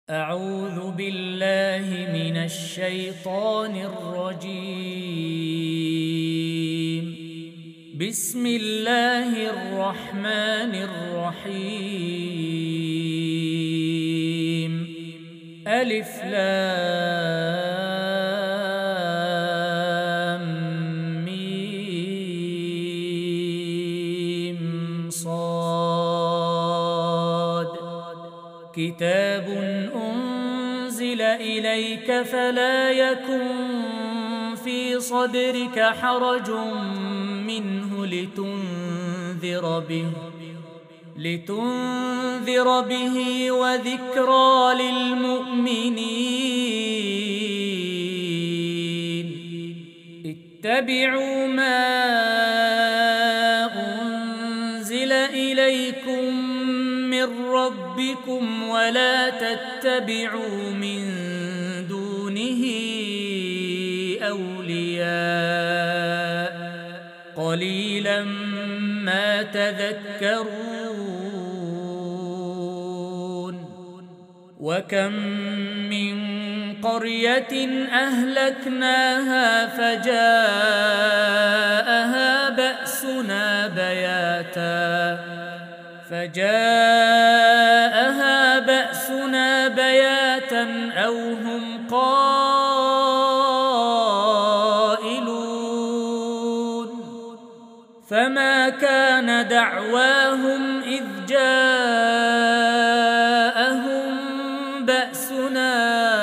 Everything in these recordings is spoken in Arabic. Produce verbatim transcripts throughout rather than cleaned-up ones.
أعوذ بالله من الشيطان الرجيم. بسم الله الرحمن الرحيم. ألف لام ميم صاد. كتاب أنزل إليك فلا يكن في صدرك حرج منه لتنذر به لتنذر به وذكرى للمؤمنين. اتبعوا ما أنزل إليكم من ربكم ولا تتبعوا من دونه أولياء قليلا ما تذكرون. وكم من قرية أهلكناها فجاءها بأسنا بياتا فجاءها بأسنا بياتا أو هم قائلون. فما كان دعواهم إذ جاءهم بأسنا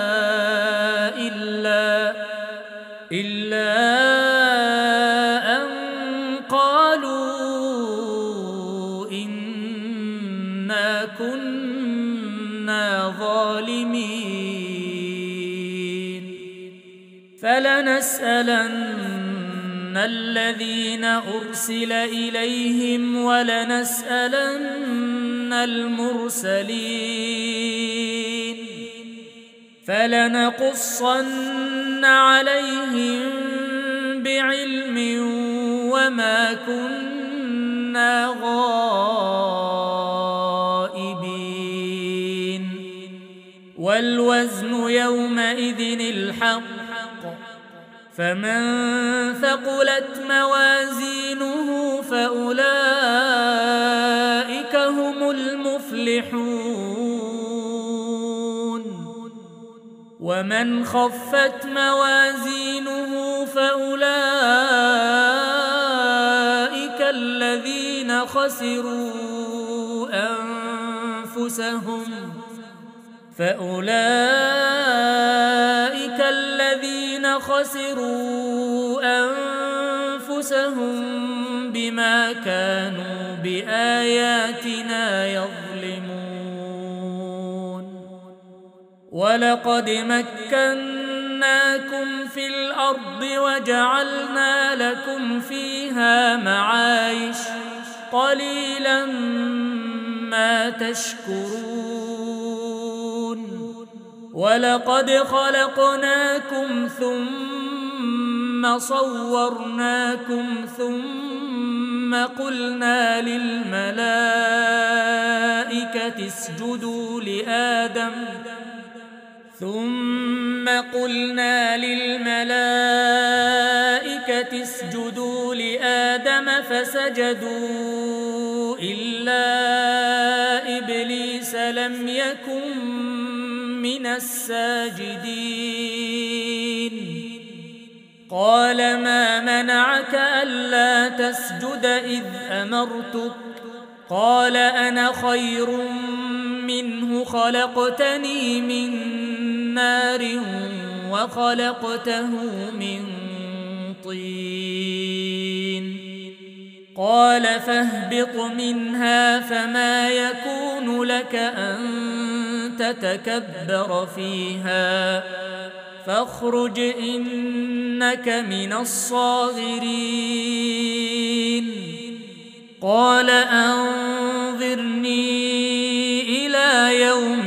إلا إلا أن قالوا إنا كنا ظالمين. فلنسألن الذين أرسل إليهم ولنسألن المرسلين. فلنقصن عليهم بعلم وما كنا غائبين. والوزن يومئذ الحق. فمن ثقلت موازينه فأولئك هم المفلحون. ومن خفت موازينه فأولئك الذين خسروا أنفسهم فأولئك الذين خسروا أنفسهم بما كانوا بآياتنا يظلمون. ولقد مكناكم في الأرض وجعلنا لكم فيها معايش قليلا ما تشكرون. ولقد خلقناكم ثم صورناكم ثم قلنا للملائكة اسجدوا لآدم ثم قلنا للملائكة اسجدوا لآدم فسجدوا إلا إبليس لم يكن من الساجدين. قال ما منعك ألا تسجد إذ أمرتك؟ قال أنا خير منه خلقتني من نار وخلقته من طين. قال فاهبط منها فما يكون لك أن تتكبر فيها فاخرج إنك من الصاغرين. قال أنظرني إلى يوم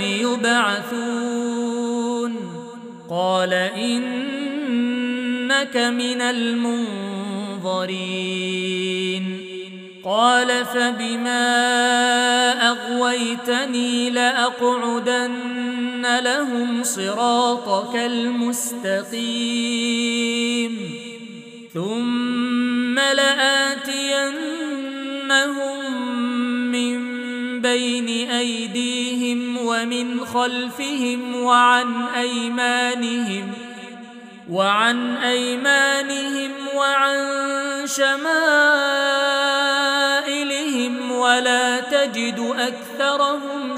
يبعثون. قال إنك من المنظرين. قال فبما أغويتني لأقعدن لهم صراطك المستقيم ثم لآتينهم من بين أيديهم ومن خلفهم وعن أيمانهم وعن أيمانهم وعن شمائلهم ولا تجد أكثرهم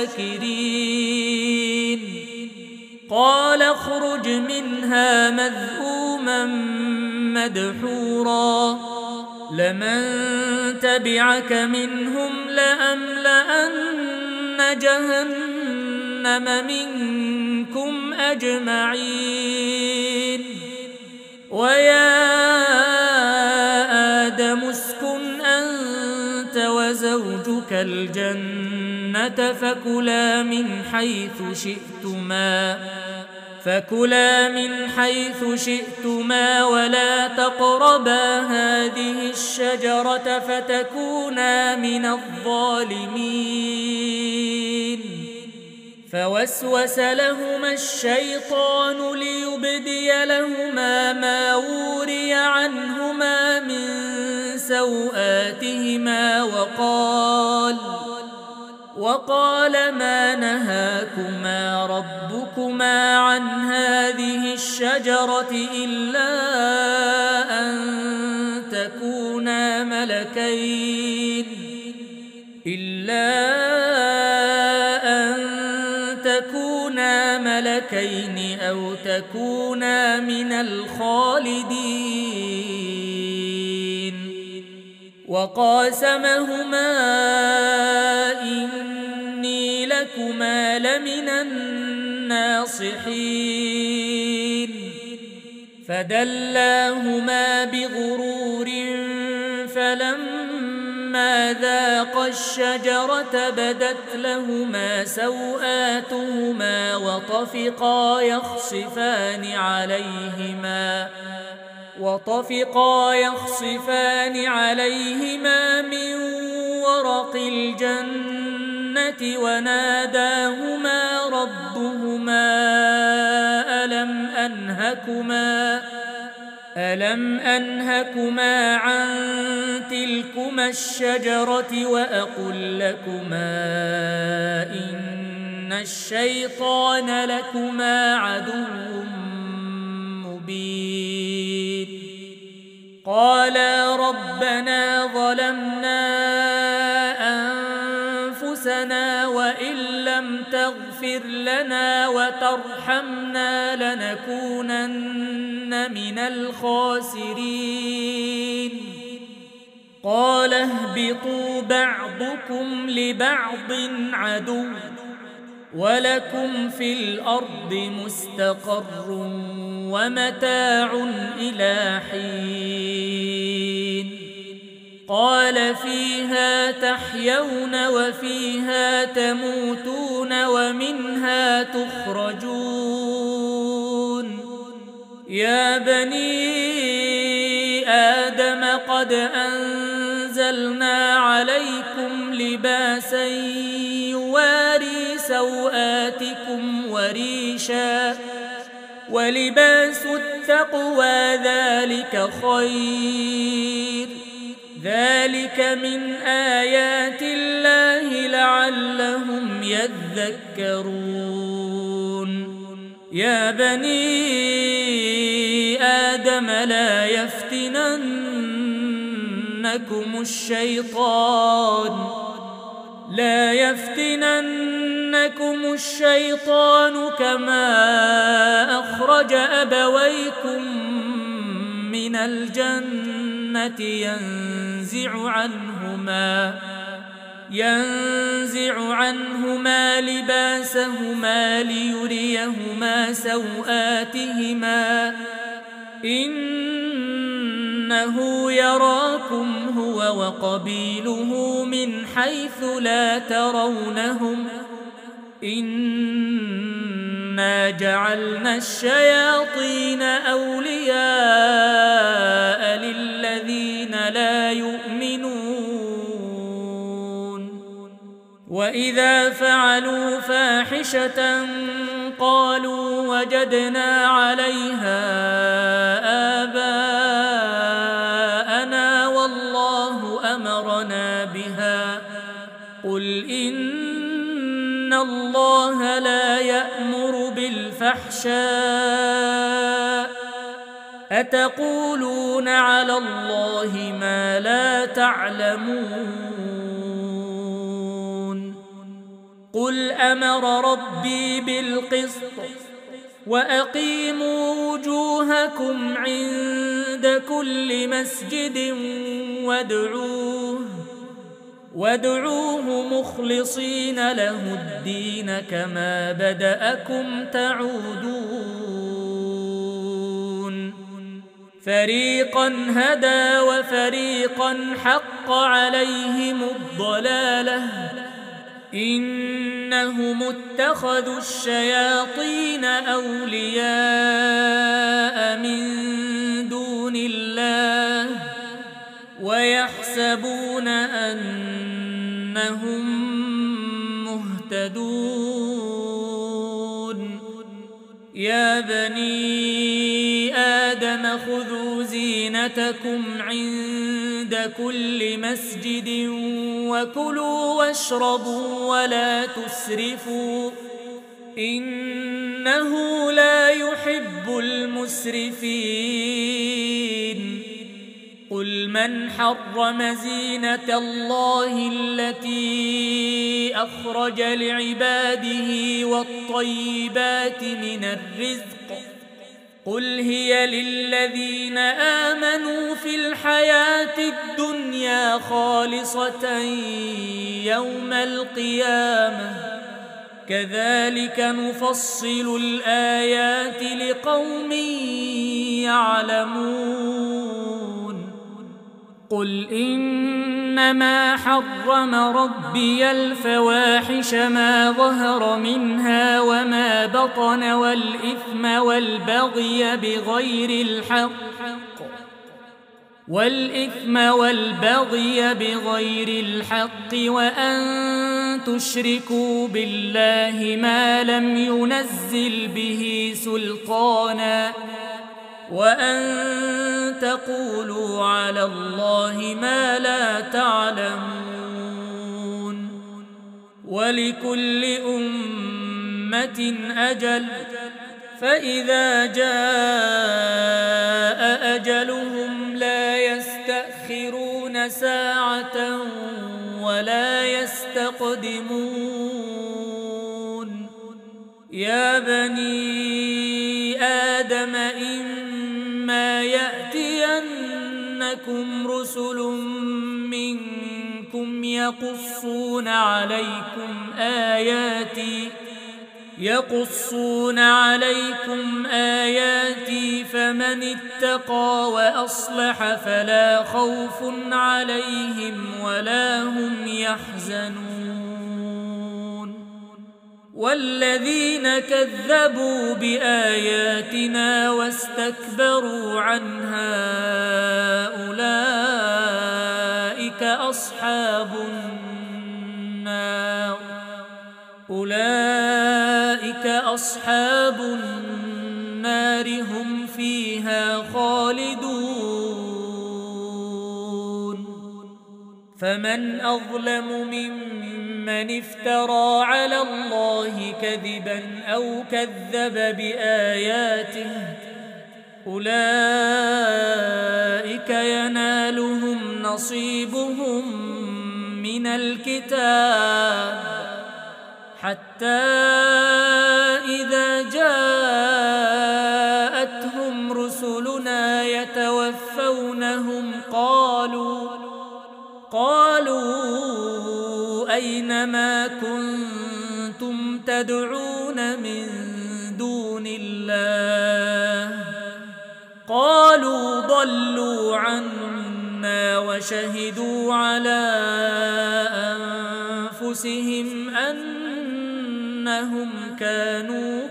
شاكرين قال اخرج منها مذءوما مدحورا لمن تبعك منهم لأملأن جهنم منكم أجمعين ويا آدم اسكن أنت وزوجك الجنة فكلا من حيث شئتما فكلا من حيث شئتما ولا تقربا هذه الشجرة فتكونا من الظالمين فوسوس لهما الشيطان ليبدي لهما ما وري عنهما من سوآتهما وقال وقال ما نهاكما ربكما عن هذه الشجرة إلا أن تكونا ملكين إلا أن تكونا ملكين أو تكونا من الخالدين وقاسمهما إني لكما لمن الناصحين فدلاهما بغرور فلما ذاقا الشجرة بدت لهما سوآتهما وطفقا يخصفان عليهما وطفقا يخصفان عليهما من ورق الجنة وناداهما ربهما ألم أنهكما ألم أنهكما عن تلكما الشجرة وأقل لكما إن الشيطان لكما عدو مبين قالا ربنا ظلمنا أنفسنا وإن لم تغفر لنا وترحمنا لنكونن من الخاسرين قال اهبطوا بعضكم لبعض عدو ولكم في الأرض مستقر ومتاع إلى حين قال فيها تحيون وفيها تموتون ومنها تخرجون يا بني آدم قد أنزلنا عليكم لباسا يواري سوآتكم وريشا ولباس التقوى ذلك خير ذلك من آيات الله لعلهم يذكرون يا بني آدم لا يفتننكم الشيطان لا يفتننكم الشيطان كما أخرج أبويكم من الجنة ينزع عنهما ينزع عنهما لباسهما ليريهما سوآتهما إنه يراكم هو وقبيله من حيث لا ترونهم إنا جعلنا الشياطين أولياء للذين لا يؤمنون وإذا فعلوا فاحشة قالوا وجدنا عليها آباءنا والله أمرنا بها قل إن الله لا يأمر بالفحشاء أتقولون على الله ما لا تعلمون قل أمر ربي بالقسط وأقيموا وجوهكم عند كل مسجد وادعوه وادعوه مخلصين له الدين كما بدأكم تعودون فريقا هدى وفريقا حق عليهم الضلالة إنهم اتخذوا الشياطين أولياء من دون الله ويحسبون أنهم مهتدون يا بني آدم خذوا زينتكم عند كل مسجد وكلوا واشربوا ولا تسرفوا إنه لا يحب المسرفين قل من حرم زينة الله التي أخرج لعباده والطيبات من الرزق قل هي للذين آمنوا في الحياة الدنيا خالصة يوم القيامة كذلك نفصل الآيات لقوم يعلمون قل إنما حرم ربي الفواحش ما ظهر منها وما بطن والإثم والبغي بغير الحق والإثم والبغي بغير الحق وأن تشركوا بالله ما لم ينزل به سلطانا وأن تقولوا على الله ما لا تعلمون ولكل أمة أجل فإذا جاء أجلهم لا يستأخرون ساعة ولا يستقدمون يا بني آدم إما يأتينكم رسل منكم يقصون عليكم آياتي يقصون عليكم آياتي فمن اتقى وأصلح فلا خوف عليهم ولا هم يحزنون والذين كذبوا بآياتنا واستكبروا عنها أولئك أصحاب النار أولئك أصحاب النار هم فيها خالدون فمن أظلم ممن افترى على الله كذبا أو كذب بآياته أولئك ينالهم نصيبهم من الكتاب حتى إذا جاءتهم رسلنا يتوفونهم قالوا قالوا أين ما كنتم تدعون من دون الله قالوا ضلوا عنا وشهدوا على أنفسهم أنهم كانوا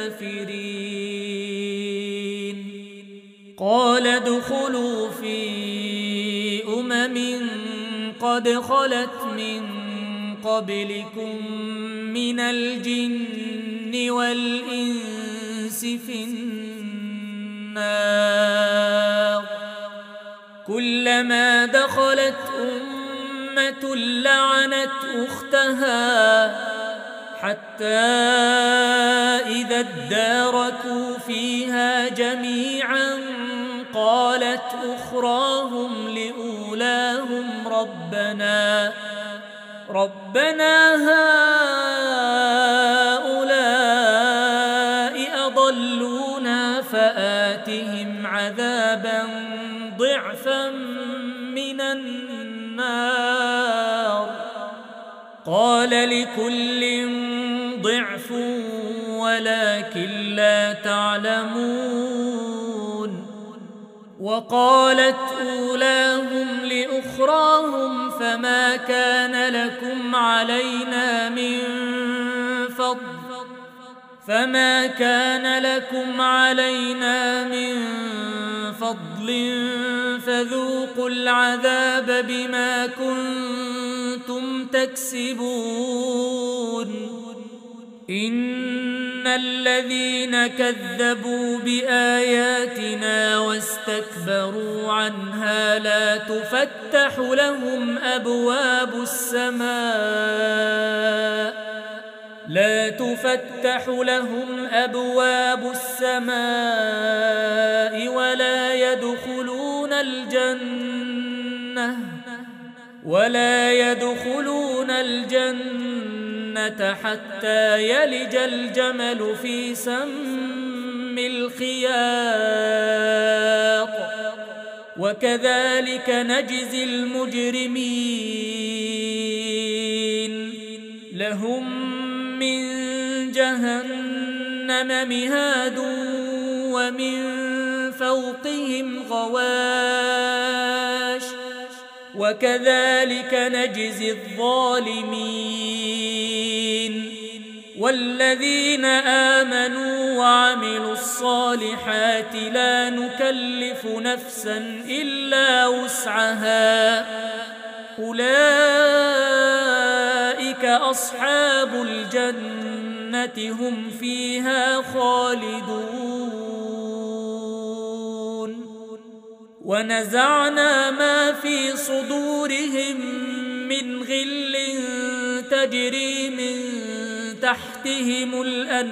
كافرين قال ادخلوا في أمم قد خلت من قبلكم من الجن والإنس في النار كلما دخلت أمة لعنت أختها حتى إذا اداركوا فيها جميعا قالت أخراهم لأولاهم ربنا ربنا هؤلاء أضلونا فآتهم عذابا ضعفا من النار قال لكل ضعف ولكن لا تعلمون وقالت أولاهم لأخراهم فما كان لكم علينا من فضل فما كان لكم علينا من فضل فذوقوا العذاب بما كنتم تكسبون إن الذين كذبوا بآياتنا واستكبروا عنها لا تفتح لهم أبواب السماء لا تفتح لهم أبواب السماء ولا يدخلون الجنة ولا يدخلون الجنة حتى يلج الجمل في سم الخياط وكذلك نجزي المجرمين لهم من جهنم مهاد ومن فوقهم غواش وكذلك نجزي الظالمين والذين آمنوا وعملوا الصالحات لا نكلف نفسا إلا وسعها أولئك أصحاب الجنة هم فيها خالدون ونزعنا ما في صدورهم من غل تجري من تحتهم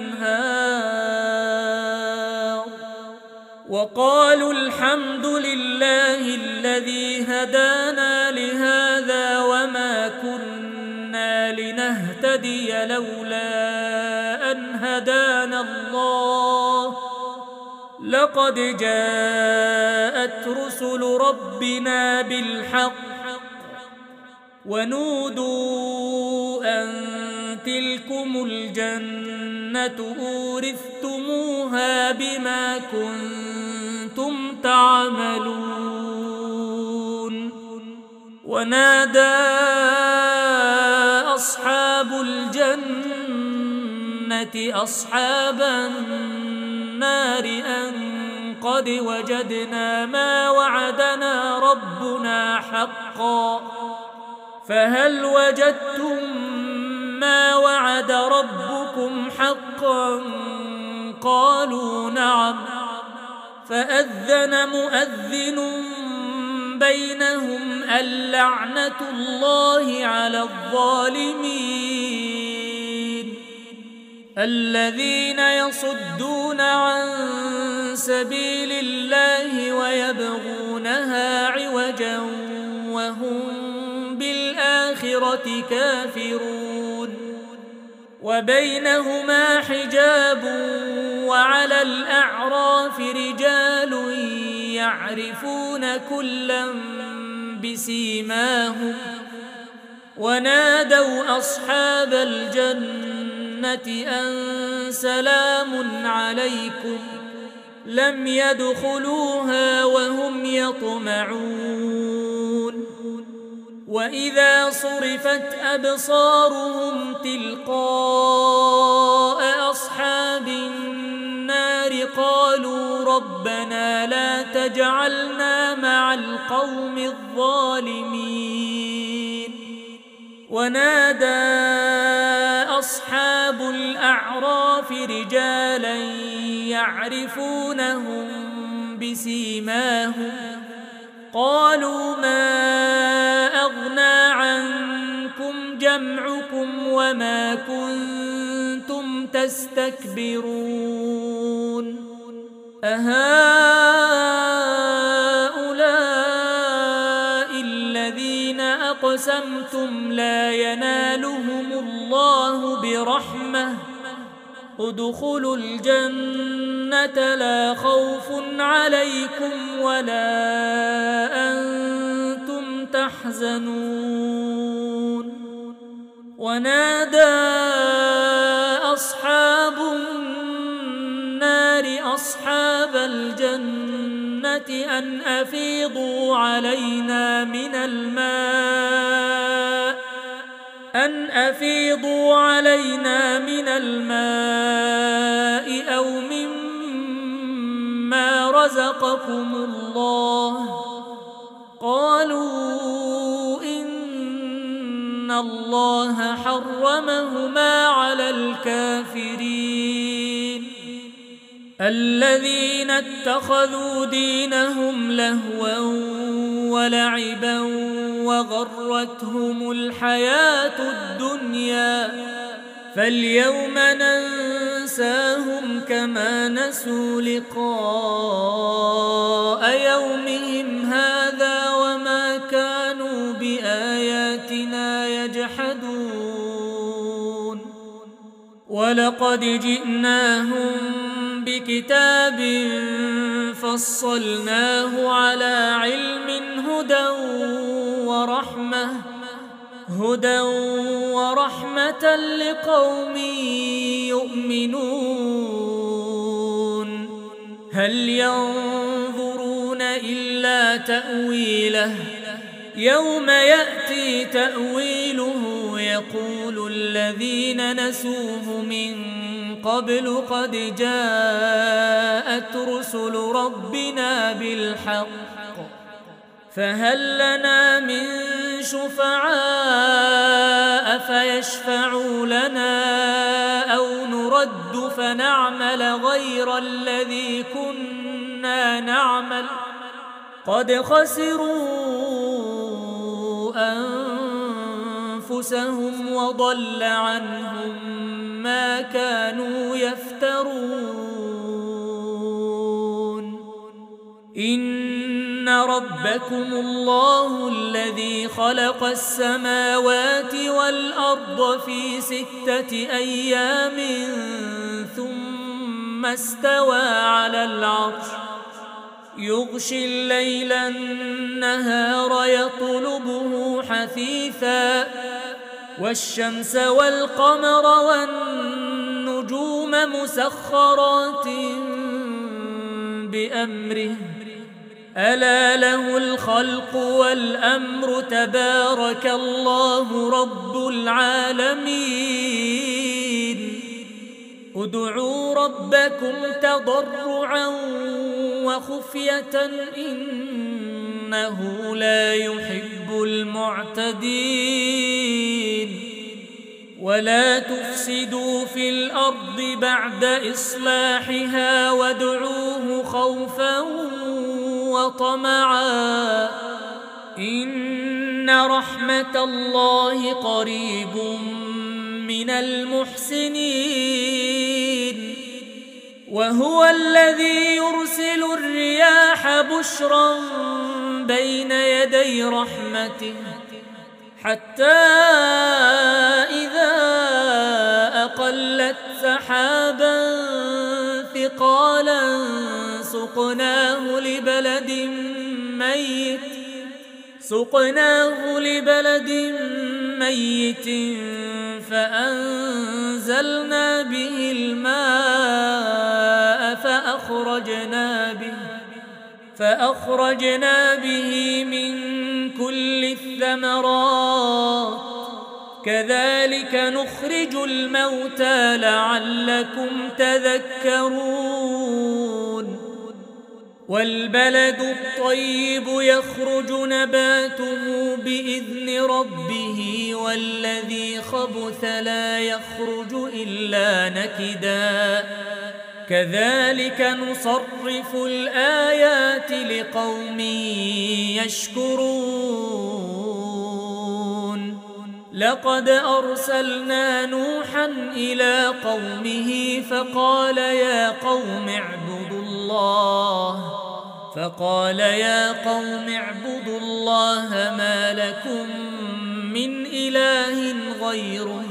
الأنهار وقالوا الحمد لله الذي هدانا لهذا وما كنا لنهتدي لولا أن هدانا الله لقد جاءت رسل ربنا بالحق ونودوا أن تلكم الجنة أورثتموها بما كنتم تعملون ونادى أصحاب الجنة أصحاب النار أن قد وجدنا ما وعدنا ربنا حقا فهل وجدتم ما وعد ربكم حقا قالوا نعم فأذن مؤذن بينهم اللعنة الله على الظالمين الذين يصدون عن سبيل الله ويبغونها عوجا وهم بالآخرة كافرون وبينهما حجاب وعلى الأعراف رجال يعرفون كلا بسيماهم ونادوا أصحاب الجنة أن سلام عليكم لم يدخلوها وهم يطمعون وإذا صرفت أبصارهم تلقاء أصحاب النار قالوا ربنا لا تجعلنا مع القوم الظالمين ونادى أصحاب الأعراف رجالا يعرفونهم بسيماهم قالوا ما أغنى عنكم جمعكم وما كنتم تستكبرون أهؤلاء الذين أقسمتم لا ينالهم الله برحمة ادخلوا الجنة لا خوف عليكم ولا أنتم تحزنون ونادى أصحاب النار أصحاب الجنة أن أفيضوا علينا من الماء أن أفيضوا علينا من الماء أو مما رزقكم الله قالوا إن الله حرمهما على الكافرين الذين اتخذوا دينهم لهوا ولعبا وغرتهم الحياة الدنيا فاليوم ننساهم كما نسوا لقاء يومهم هذا وما كانوا بآياتنا يجحدون ولقد جئناهم بكتاب فصلناه على علم هدى ورحمة هدى ورحمة لقوم يؤمنون هل ينظرون إلا تأويله يوم يأتي تأويله يقول الذين نسوه من قبل قد جاءت رسل ربنا بالحق فهل لنا من شفعاء فيشفعوا لنا أو نرد فنعمل غير الذي كنا نعمل قد خسروا أنفسهم وضل عنهم ما كانوا يفترون إن ربكم الله الذي خلق السماوات والأرض في ستة أيام ثم استوى على العرش يغشي الليل النهار يطلبه حثيثا والشمس والقمر والنجوم مسخرات بأمره ألا له الخلق والأمر تبارك الله رب العالمين ادعوا ربكم تضرعا وخفية إنه لا يحب المعتدين ولا تفسدوا في الأرض بعد إصلاحها وادعوه خوفا وطمعا إن رحمة الله قريب من المحسنين وهو الذي يرسل الرياح بشرا بين يدي رحمته حتى إذا أقلت سحابا ثقالا سقناه لبلد ميت سقناه لبلد ميت فأنزلنا به الماء فأخرجنا به فأخرجنا به من كل الثمرات كذلك نخرج الموتى لعلكم تذكرون والبلد الطيب يخرج نباته بإذن ربه والذي خبث لا يخرج إلا نكدا كذلك نصرف الآيات لقوم يشكرون لقد أرسلنا نوحا إلى قومه فقال يا قوم اعبدوا الله فقال يا قوم اعبدوا الله ما لكم من إله غيره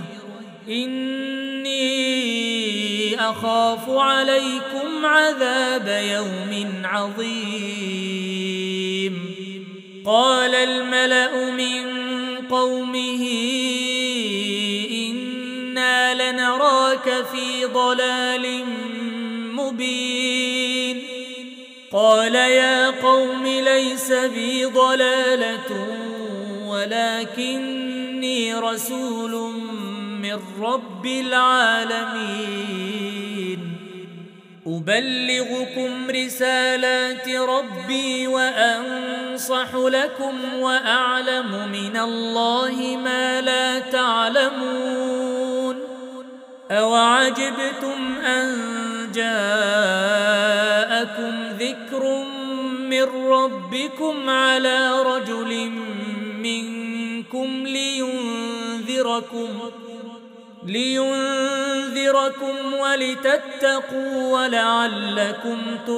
إني أخاف عليكم عذاب يوم عظيم قال الملأ من قومه إنا لنراك في ضلال مبين قال يا قوم ليس بي ضلالة ولكني رسول من رب العالمين أبلغكم رسالات ربي وأنصح لكم وأعلم من الله ما لا تعلمون أوعجبتم أن جاءكم ذكر من ربكم على رجل منكم لينذركم لينذركم ولتتقوا ولعلكم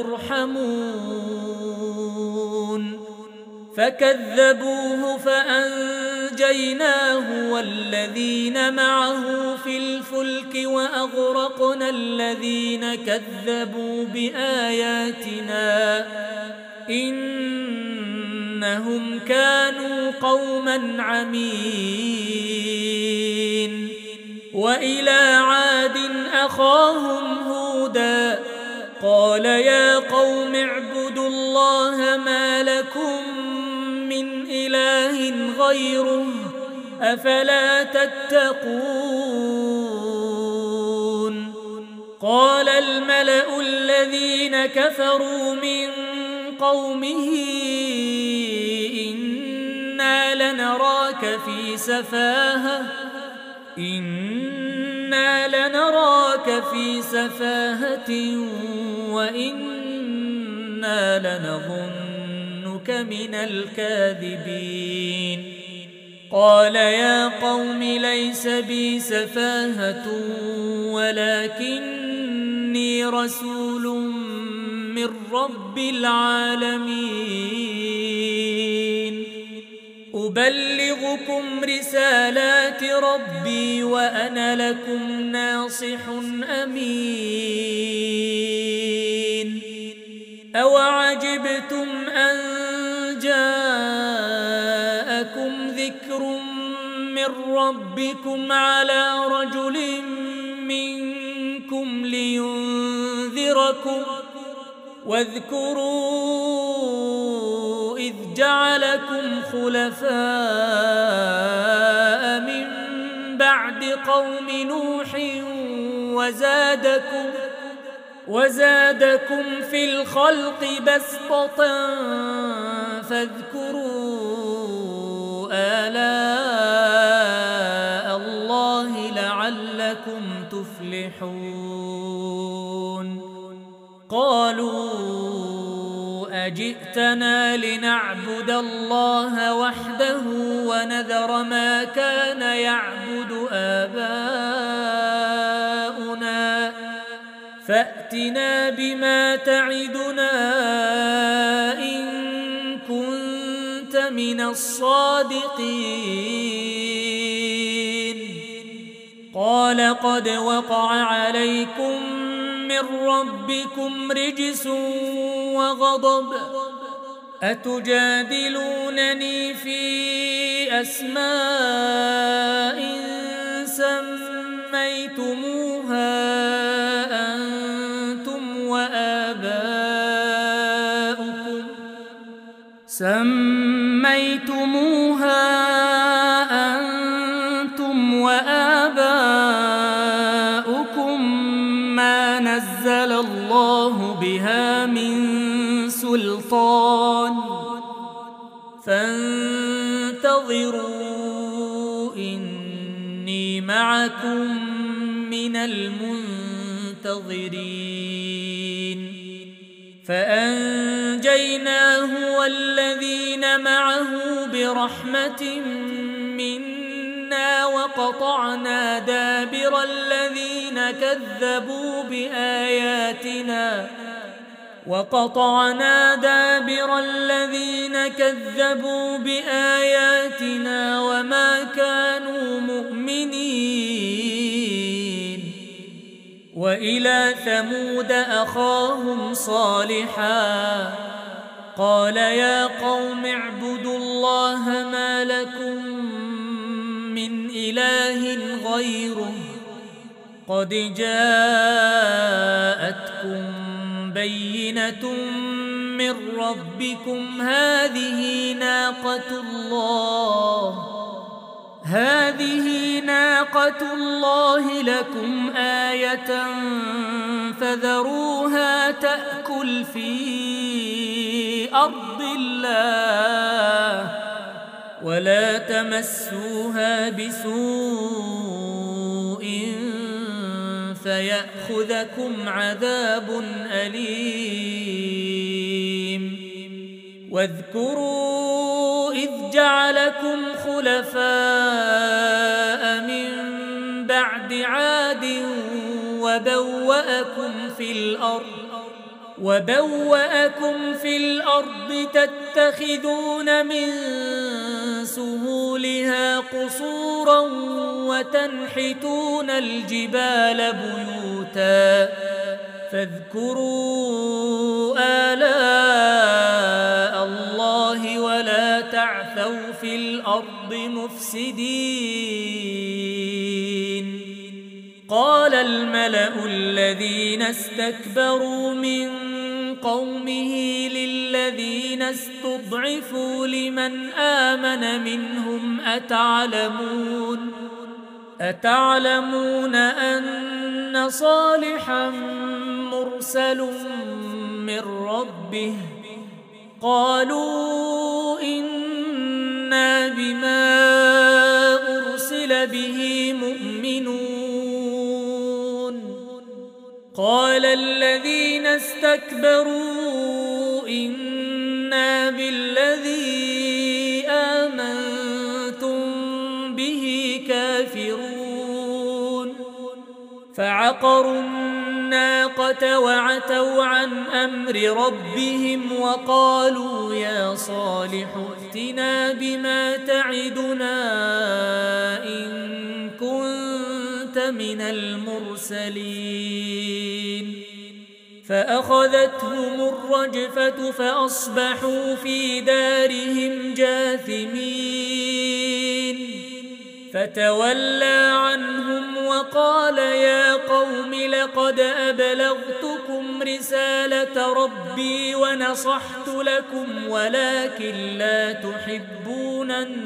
ترحمون فكذبوه فأنجيناه والذين معه في الفلك وأغرقنا الذين كذبوا بآياتنا إنهم كانوا قوما عمين وإلى عاد أخاهم هودا قال يا قوم اعبدوا الله ما لكم من إله غيره أفلا تتقون قال الملأ الذين كفروا من قومه إنا لنراك في سفاهة إنا لنراك في سفاهة وإنا لنظنك من الكاذبين قال يا قوم ليس بي سفاهة ولكني رسول من رب العالمين أبلغكم رسالات ربي وأنا لكم ناصح أمين أوعجبتم أن جاءكم ذكر من ربكم على رجل منكم لينذركم واذكروا إذ جعلكم خلفاء من بعد قوم نوح وزادكم وزادكم في الخلق بسطة فاذكروا آلاء الله لعلكم تفلحون قالوا أجئتنا لنعبد الله وحده ونذر ما كان يعبد آباؤنا فأتنا بما تعدنا إن كنت من الصادقين قال قد وقع عليكم من ربكم رجس وغضب أتجادلونني في أسماء سميتموها أنتم وآباؤكم سميتموها أنتم وآباؤكم ما نزل أنزل الله بها من سلطان فانتظروا إني معكم من المنتظرين فأنجيناه والذين معه برحمة منا وقطعنا دابر الذين كذبوا بآياتنا وقطعنا دابر الذين كذبوا بآياتنا وما كانوا مؤمنين. وإلى ثمود أخاهم صالحا قال يا قوم اعبدوا الله ما لكم من إله غيره قد جاءتكم بينة من ربكم هذه ناقة الله هذه ناقة الله لكم آية فذروها تأكل في أرض الله ولا تمسوها بسوء فيأخذكم عذاب أليم. واذكروا إذ جعلكم خلفاء من بعد عاد وبوأكم في الأرض وبوأكم في الأرض تتخذون من سهولها قصورا وتنحتون الجبال بيوتا فاذكروا آلاء الله ولا تعثوا في الأرض مفسدين. قال الملأ الذين استكبروا من قومه للذين استضعفوا لمن آمن منهم أتعلمون أتعلمون أن صالحا مرسل من ربه قالوا إنا بما أرسل به مؤمنون. قال الذين استكبروا إنا بالذي آمنتم به كافرون فعقروا الناقة وعتوا عن أمر ربهم وقالوا يا صالح ائتنا بما تعدنا إن كنت من المرسلين. فأخذتهم الرجفة فأصبحوا في دارهم جاثمين. فتولى عنهم وقال يا قوم لقد أبلغتكم رسالة ربي ونصحت لكم ولكن لا تحبون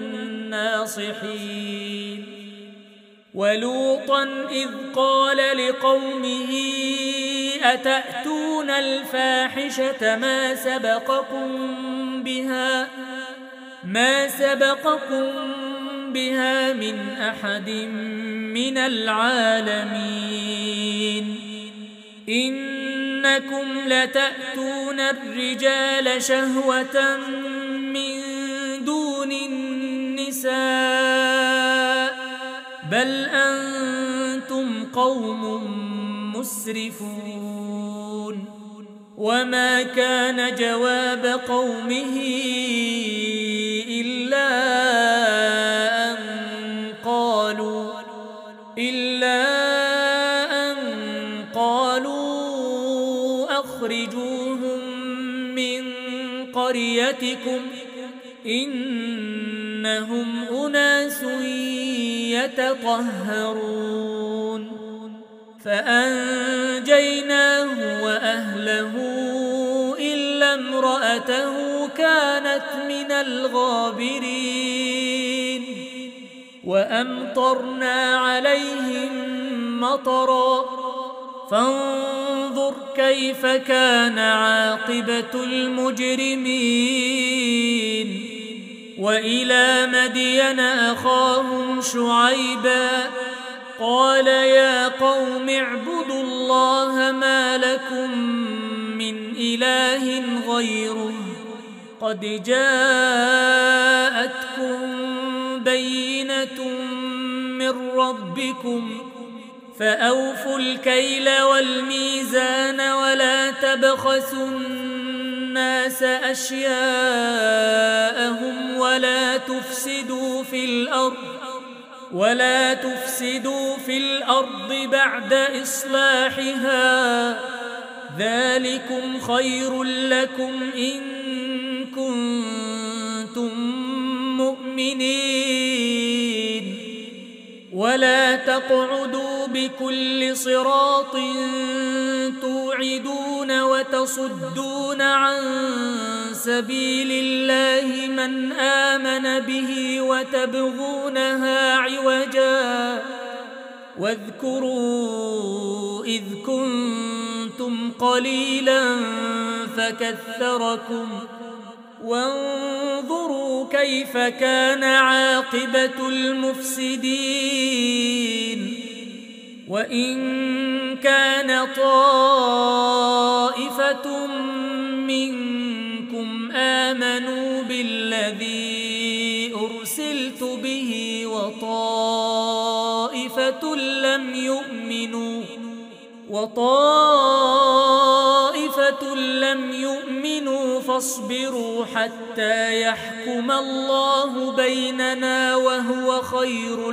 الناصحين. ولوطا إذ قال لقومه أتأتون الفاحشة ما سبقكم بها ما سبقكم بها من أحد من العالمين. إنكم لتأتون الرجال شهوة من دون النساء بل أنتم قوم مسرفون. وما كان جواب قومه إلا أن قالوا إلا أن قالوا أخرجوهم من قريتكم إنهم أناس يتطهرون. فأنجيناه وأهله إلا امرأته كانت من الغابرين. وأمطرنا عليهم مطرا فانظر كيف كان عاقبة المجرمين. وإلى مدين أخاهم شعيبا قال يا قوم اعبدوا الله ما لكم من إله غيره قد جاءتكم بينة من ربكم فأوفوا الكيل والميزان ولا تبخسوا الناس أشياءهم ولا تفسدوا في الأرض ولا تفسدوا في الأرض بعد إصلاحها ذلكم خير لكم إن كنتم مؤمنين. ولا تقعدوا بكل صراط توعدون وتصدون عن سبيل الله من آمن به وتبغونها عوجا واذكروا إذ كنتم قليلا فكثركم وانظروا كيف كان عاقبة المفسدين. وإن كان طائفة منكم آمنوا بالذي أرسلت به وطائفة لم يؤمنوا وطائفة لم يؤمنوا فاصبروا حتى يحكم الله بيننا وهو خير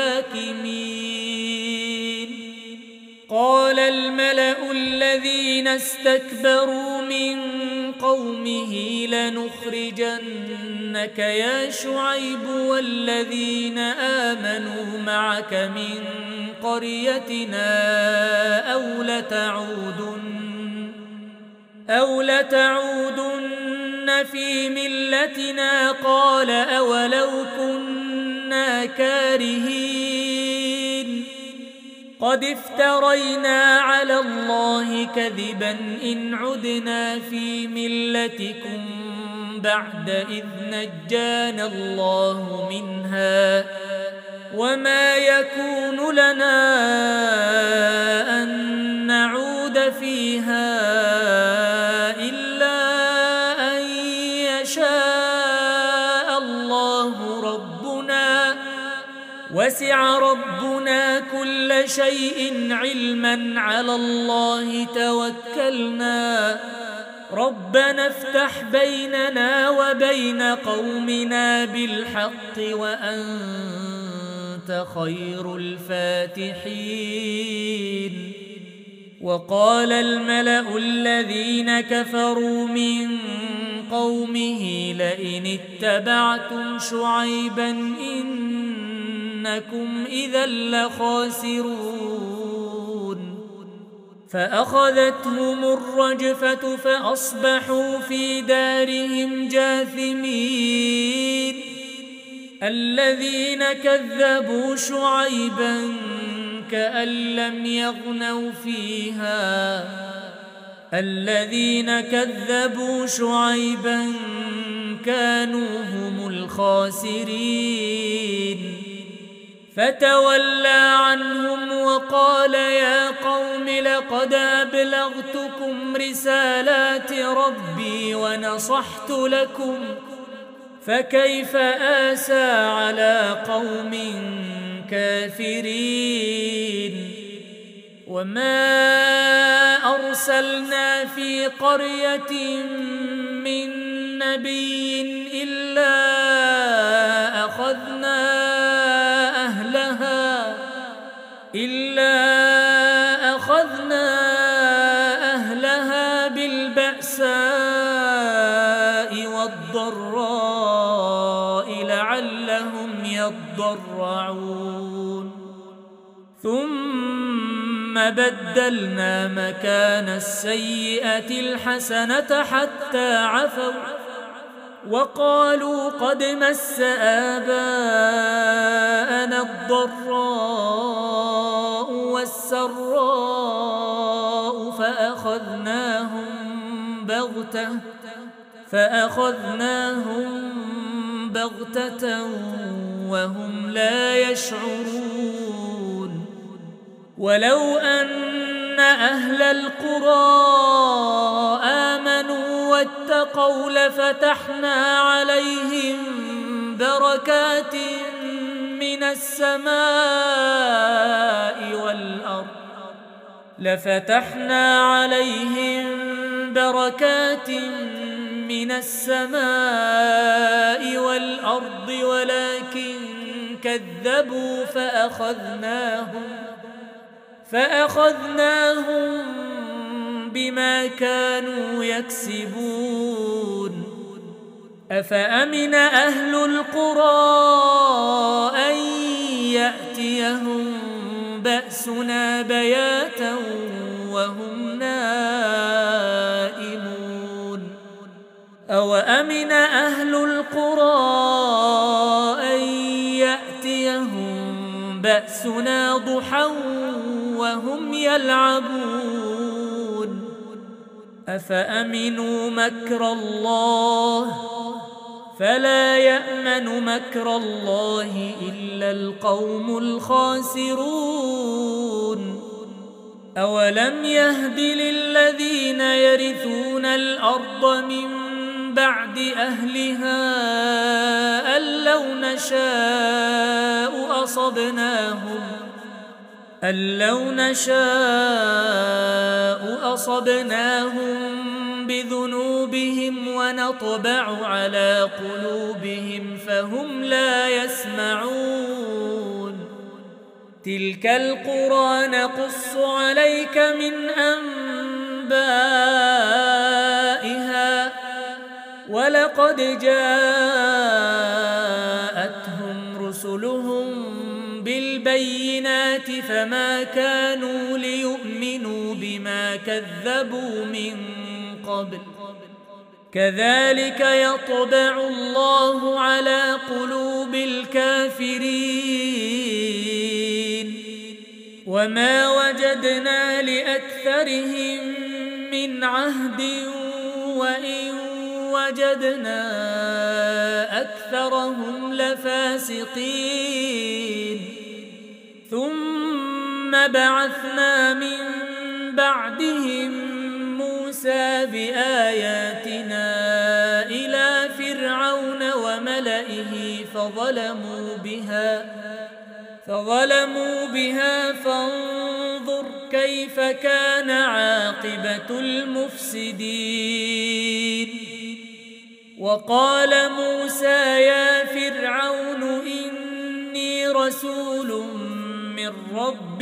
الحاكمين. قال الملأ الذين استكبروا من قومه لنخرجنك يا شعيب والذين آمنوا معك من قريتنا أو لتعودن أو لتعودن في ملتنا قال أولو كنا كارهين قد افترينا على الله كذبا إن عدنا في ملتكم بعد إذ نجانا الله منها وما يكون لنا أن نعود فيها إلا أن يشاء الله ربنا وسع ربنا كل شيء علما على الله توكلنا ربنا افتح بيننا وبين قومنا بالحق وأنت خير الفاتحين. وقال الملأ الذين كفروا من قومه لئن اتبعتم شعيبا إنكم إذا لخاسرون. فأخذتهم الرجفة فأصبحوا في دارهم جاثمين. الذين كذبوا شعيبا كأن لم يغنوا فيها الذين كذبوا شعيبا كانوا هم الخاسرين. فتولى عنهم وقال يا قوم لقد أبلغتكم رسالات ربي ونصحت لكم فكيف آسى على قوم كافرين. وما أرسلنا في قرية من نبي إلا أخذنا أهلها إلا أخذنا أهلها بالبأساء والضراء لعلهم يضرعون. ثم بدلنا مكان السيئة الحسنة حتى عفوا وقالوا قد مس آباءنا الضراء والسراء فأخذناهم بغتة فأخذناهم بغتة وهم لا يشعرون ولو أن أهل القرى آمنوا واتقوا لفتحنا عليهم بركات من السماء والأرض لفتحنا عليهم بركات من السماء والأرض ولكن كذبوا فأخذناهم فأخذناهم بما كانوا يكسبون أفأمن أهل القرى أن يأتيهم بأسنا بياتا وهم نائمون أوأمن أهل القرى أن يأتيهم بأسنا ضحى وهم يلعبون أفأمنوا مكر الله فلا يأمن مكر الله إلا القوم الخاسرون أولم يهد للذين يرثون الأرض من بعد أهلها أن لو نشاء أصبناهم أن لو نشاء أصبناهم بذنوبهم ونطبع على قلوبهم فهم لا يسمعون تلك القرى نقص عليك من أنبائها ولقد جاءتهم رسلهم بالبينات فما كانوا ليؤمنوا بما كذبوا من قبل كذلك يطبع الله على قلوب الكافرين وما وجدنا لأكثرهم من عهد وإن وجدنا أكثرهم لفاسقين ثم بعثنا من بعدهم موسى بآياتنا إلى فرعون وملئه فظلموا بها فظلموا بها فانظر كيف كان عاقبة المفسدين وقال موسى يا فرعون إني رسول من رب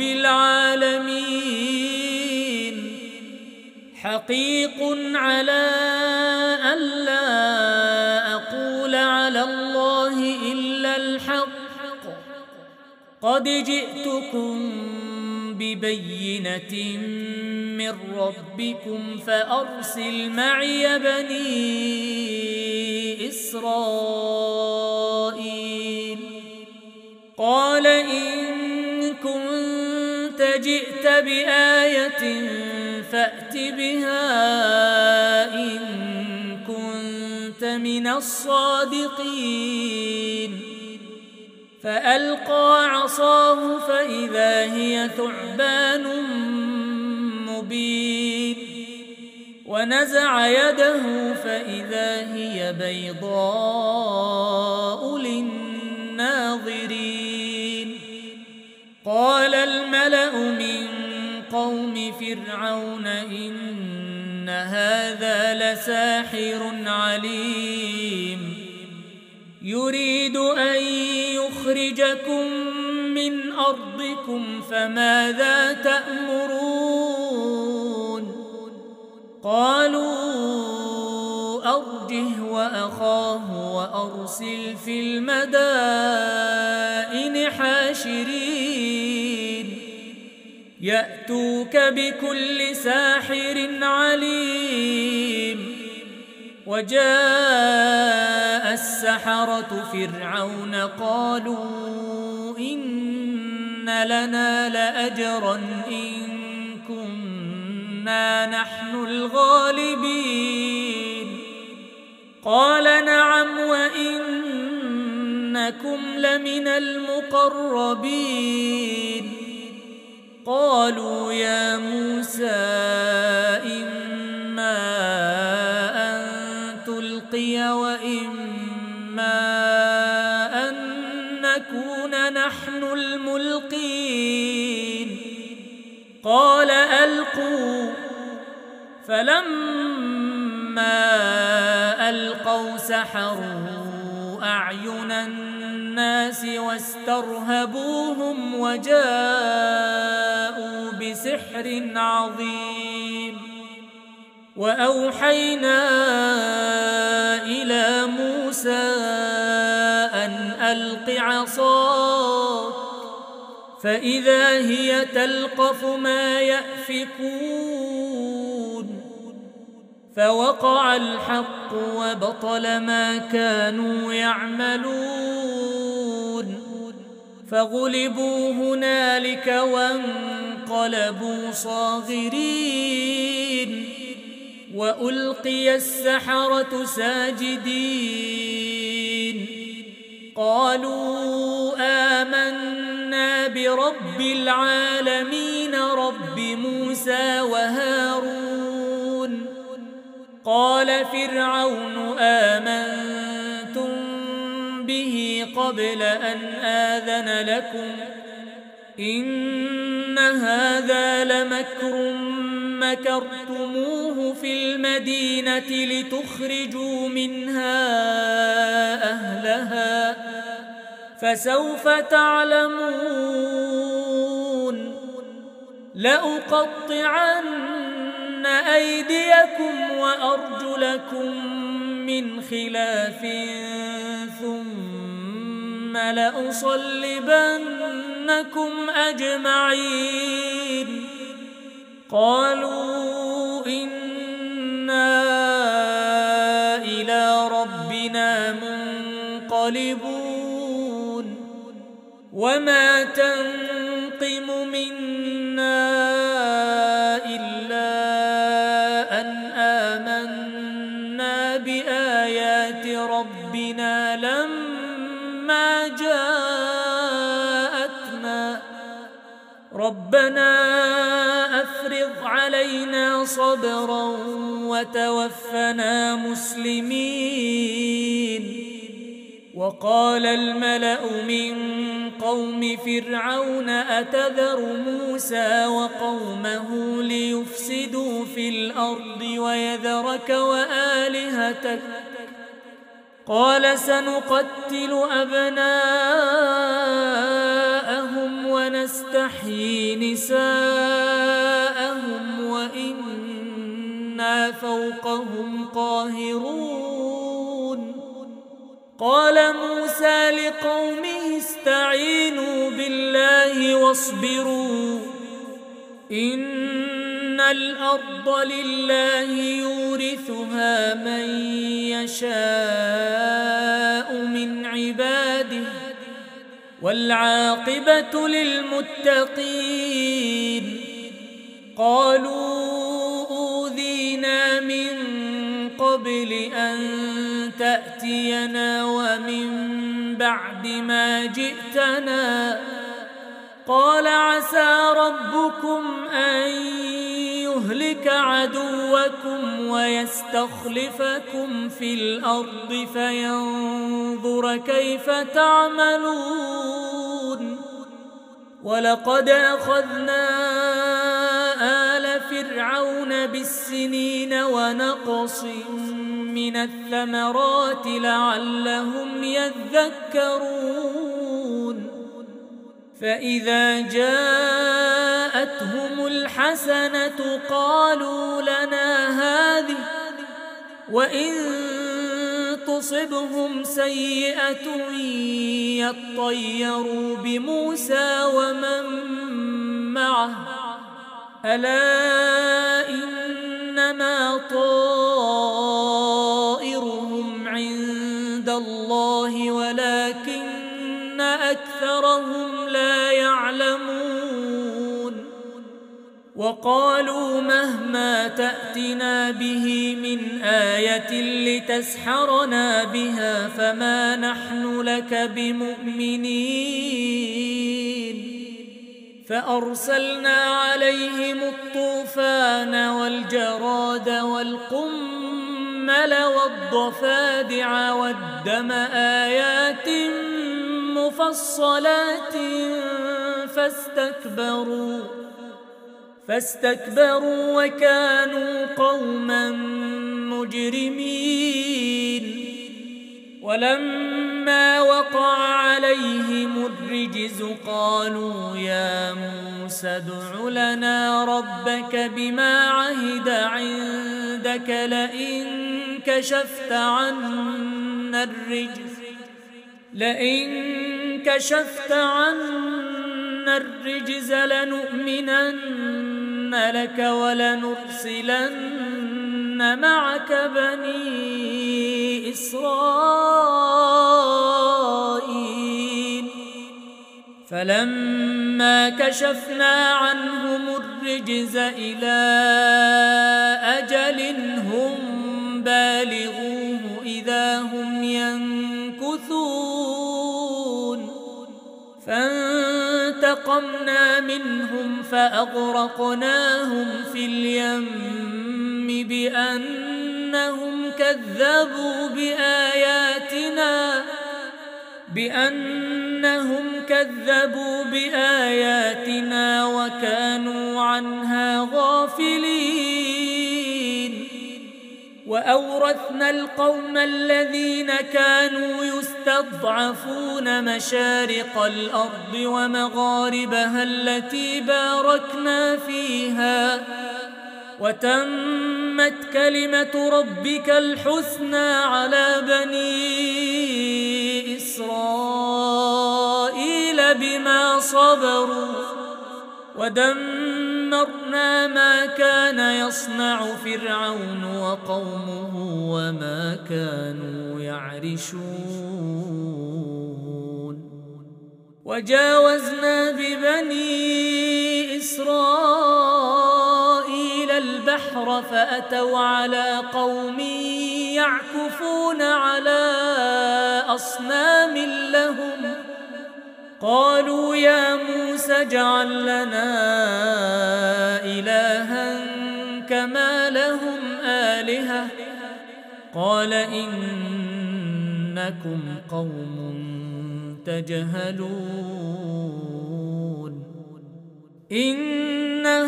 العالمين حقيق على ألا أقول على الله إلا الحق قد جئتكم ببينة من ربكم فأرسل معي بني إسرائيل قال إن كنت جئت بآية فأت بها إن كنت من الصادقين فألقى عصاه فإذا هي ثعبان مبين ونزع يده فإذا هي بيضاء للناظرين قال الملأ من قوم فرعون إن هذا لساحر عليم يريد أن يخرجكم من أرضكم فماذا تأمرون قالوا أرجه وأخاه وأرسل في المدائن حاشرين يأتوك بكل ساحر عليم وجاء السحرة فرعون قالوا إن لنا لأجرا إن كنا نحن الغالبين قال نعم وإنكم لمن المقربين قالوا يا موسى إما أن تلقي وإما أن نكون نحن الملقين قال ألقوا فلما ألقوا سحروا أعين الناس واسترهبوهم وجاءوا بسحر عظيم وأوحينا إلى موسى أن ألق عصاك فإذا هي تلقف ما يأفكون فوقع الحق وبطل ما كانوا يعملون فغلبوا هنالك وانقلبوا صاغرين وألقي السحرة ساجدين قالوا آمنا برب العالمين رب موسى وهارون قال فرعون آمنتم به قبل أن آذن لكم إن هذا لمكر مكرتموه في المدينة لتخرجوا منها أهلها فسوف تعلمون لأقطعن أيديكم وأرجلكم من خلاف ثم لأصلبنكم أجمعين قالوا إنا إلى ربنا منقلبون وما تنقم منا إلا أن آمنا بآيات ربنا لما جاءتنا ربنا أفرغ علينا صبرا وتوفنا مسلمين وقال الملأ من قوم فرعون أتذر موسى وقومه ليفسدوا في الأرض ويذرك وآلهتك قال سنقتل أبناءهم ونستحيي نساءهم وإنا فوقهم قاهرون قال موسى لقومه استعينوا بالله واصبروا إن الأرض لله يورثها من يشاء من عباده والعاقبة للمتقين قالوا أوذينا من قبل أن تأتينا ومن بعد ما جئتنا قال عسى ربكم أن يهلك عدوكم ويستخلفكم في الأرض فينظر كيف تعملون ولقد أخذنا آل فرعون بالسنين ونقص من الثمرات لعلهم يذكرون فإذا جاءتهم الحسنة قالوا لنا هذه وإن تصبهم سيئة يطيروا بموسى ومن معه ألا إنما طائرهم عند الله ولكن أكثر أكثرهم لا يعلمون وقالوا مهما تأتنا به من آية لتسحرنا بها فما نحن لك بمؤمنين فأرسلنا عليهم الطوفان والجراد والقمل والضفادع والدم آيات مفصلات فاستكبروا فاستكبروا وكانوا قوما مجرمين ولما وقع عليهم الرجز قالوا يا موسى ادع لنا ربك بما عهد عندك لئن كشفت عنا الرجز لئن كشفت عنا الرجز لنؤمنن لك ولنرسلن معك بني إسرائيل فلما كشفنا عنهم الرجز إلى أجل هم بالغوه إذا هم ينكثون فانتقمنا منهم فأغرقناهم في اليم بأنهم كذبوا بآياتنا بأنهم كذبوا بآياتنا وكانوا عنها غافلين وأورثنا القوم الذين كانوا يستضعفون مشارق الأرض ومغاربها التي باركنا فيها وتمت كلمة ربك الحسنى على بني إسرائيل بما صبروا ودمرنا ما كان يصنع فرعون وقومه وما كانوا يعرشون وجاوزنا ببني إسرائيل البحر فأتوا على قوم يعكفون على أصنام لهم قالوا يا موسى اجعل لنا إلها كما لهم آلهة قال إنكم قوم تجهلون إن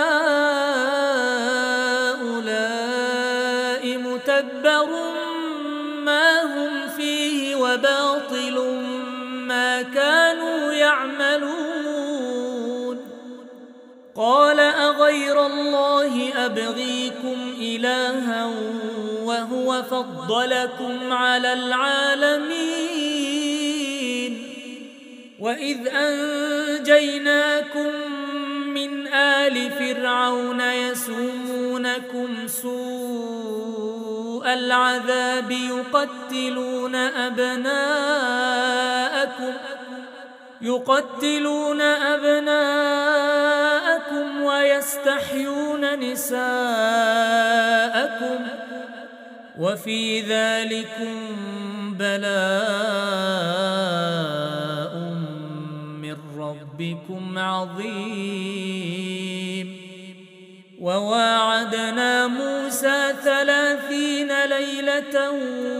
هؤلاء متبر ما هم فيه وباطل ما كانوا يعملون قال أغير الله أبغيكم إلها وهو فضلكم على العالمين وإذ أنجيناكم من آل فرعون يسومونكم سوء العذاب يقتلون أبناءكم يقتلون أبناءكم ويستحيون نساءكم وفي ذلكم بلاء من ربكم عظيم وواعدنا موسى ثلاثين ليلة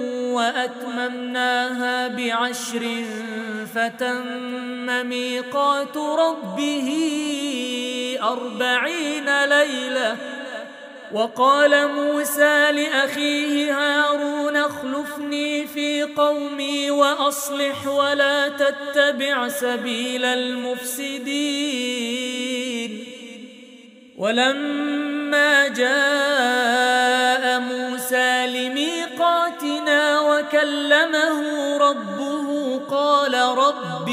وأتممناها بعشر فتم ميقات ربه أربعين ليلة وقال موسى لأخيه هارون اخلفني في قومي وأصلح ولا تتبع سبيل المفسدين ولما جاء موسى لميقاتنا وكلمه ربه قال رب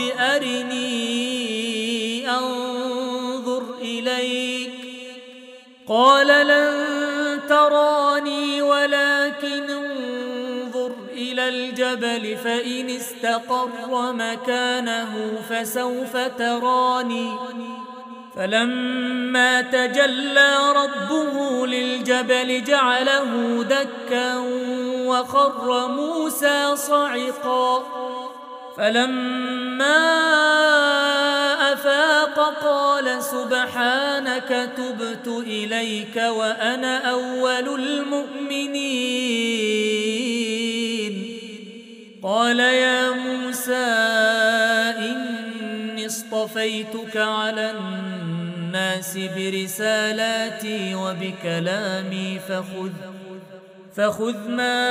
أرني أنظر إليك قال لن تراني ولكن انظر إلى الجبل فإن استقر مكانه فسوف تراني فلما تجلى ربه للجبل جعله دكا وخر موسى صعقا فلما أفاق قال سبحانك تبت إليك وأنا أول المؤمنين قال يا موسى إني اصطفيتك على الناس برسالاتي وبكلامي فخذ فخذ ما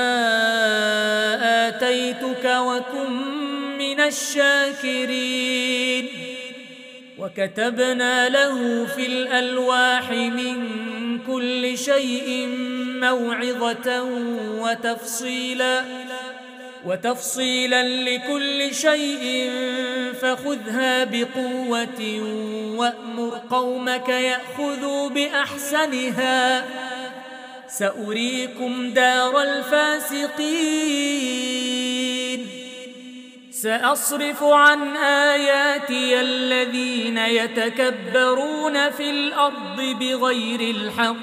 آتيتك وكن من الشاكرين وكتبنا له في الألواح من كل شيء موعظة وتفصيلا وتفصيلا لكل شيء فخذها بقوة وأمر قومك يأخذوا بأحسنها سأريكم دار الفاسقين سأصرف عن آياتي الذين يتكبرون في الأرض بغير الحق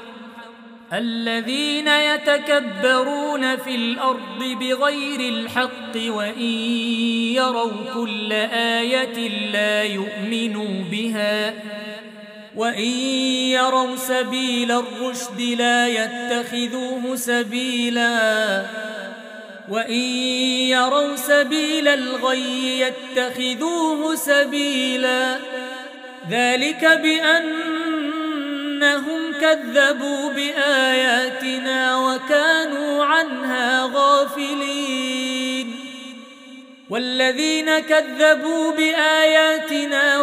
الذين يتكبرون في الأرض بغير الحق وإن يروا كل آية لا يؤمنوا بها وإن يروا سبيل الرشد لا يتخذوه سبيلا وإن يروا سبيل الغي يتخذوه سبيلا ذلك بأنهم كذبوا بآياتنا وكانوا عنها غافلين والذين كذبوا بآياتنا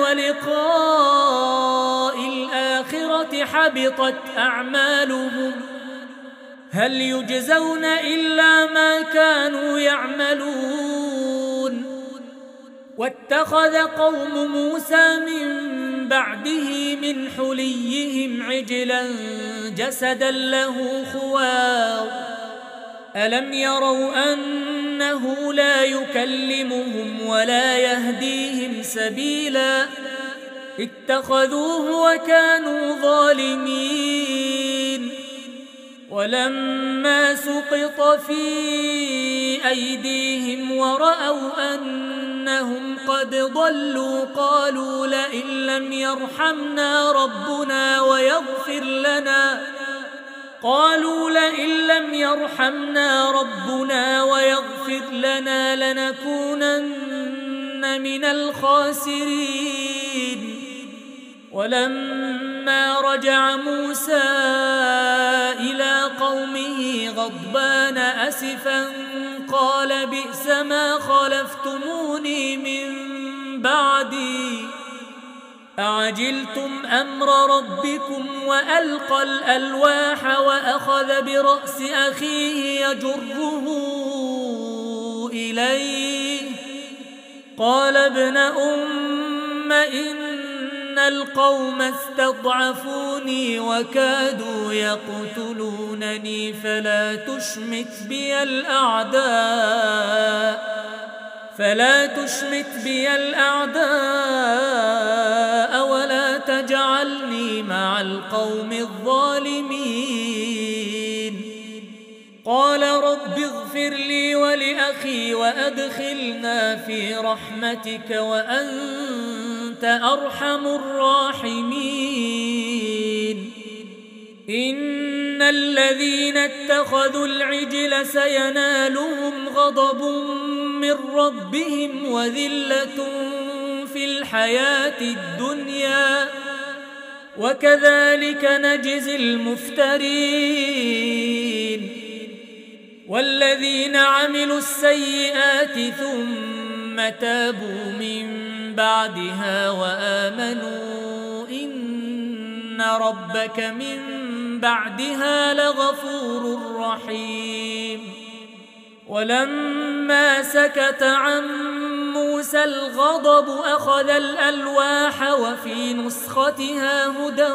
ولقاء الآخرة حبطت أعمالهم هل يجزون إلا ما كانوا يعملون واتخذ قوم موسى من بعده من حليهم عجلا جسدا له خوار ألم يروا أنه لا يكلمهم ولا يهديهم سبيلا اتخذوه وكانوا ظالمين ولما سقط في أيديهم ورأوا أنهم قد ضلوا قالوا لئن لم يرحمنا ربنا ويغفر لنا قالوا لئن لم يرحمنا ربنا ويغفر لنا لنكونن من الخاسرين ولما رجع موسى إلى قومه غضبان أسفا قال بئس ما خلفتموني من بعدي أعجلتم أمر ربكم وألقى الألواح وأخذ برأس أخيه يجره إليه قال ابن أم إن القوم استضعفوني وكادوا يقتلونني فلا تشمت بي الأعداء فلا تشمت بي الأعداء ولا تجعلني مع القوم الظالمين قال رب اغفر لي ولأخي وأدخلنا في رحمتك وأنت أرحم الراحمين إن الذين اتخذوا العجل سينالهم غضب من ربهم وذلة في الحياة الدنيا وكذلك نجزي المفترين والذين عملوا السيئات ثم تابوا من بعدها وآمنوا إن ربك من بعدها لغفور رحيم ولما سكت عن موسى الغضب أخذ الألواح وفي نسختها هدى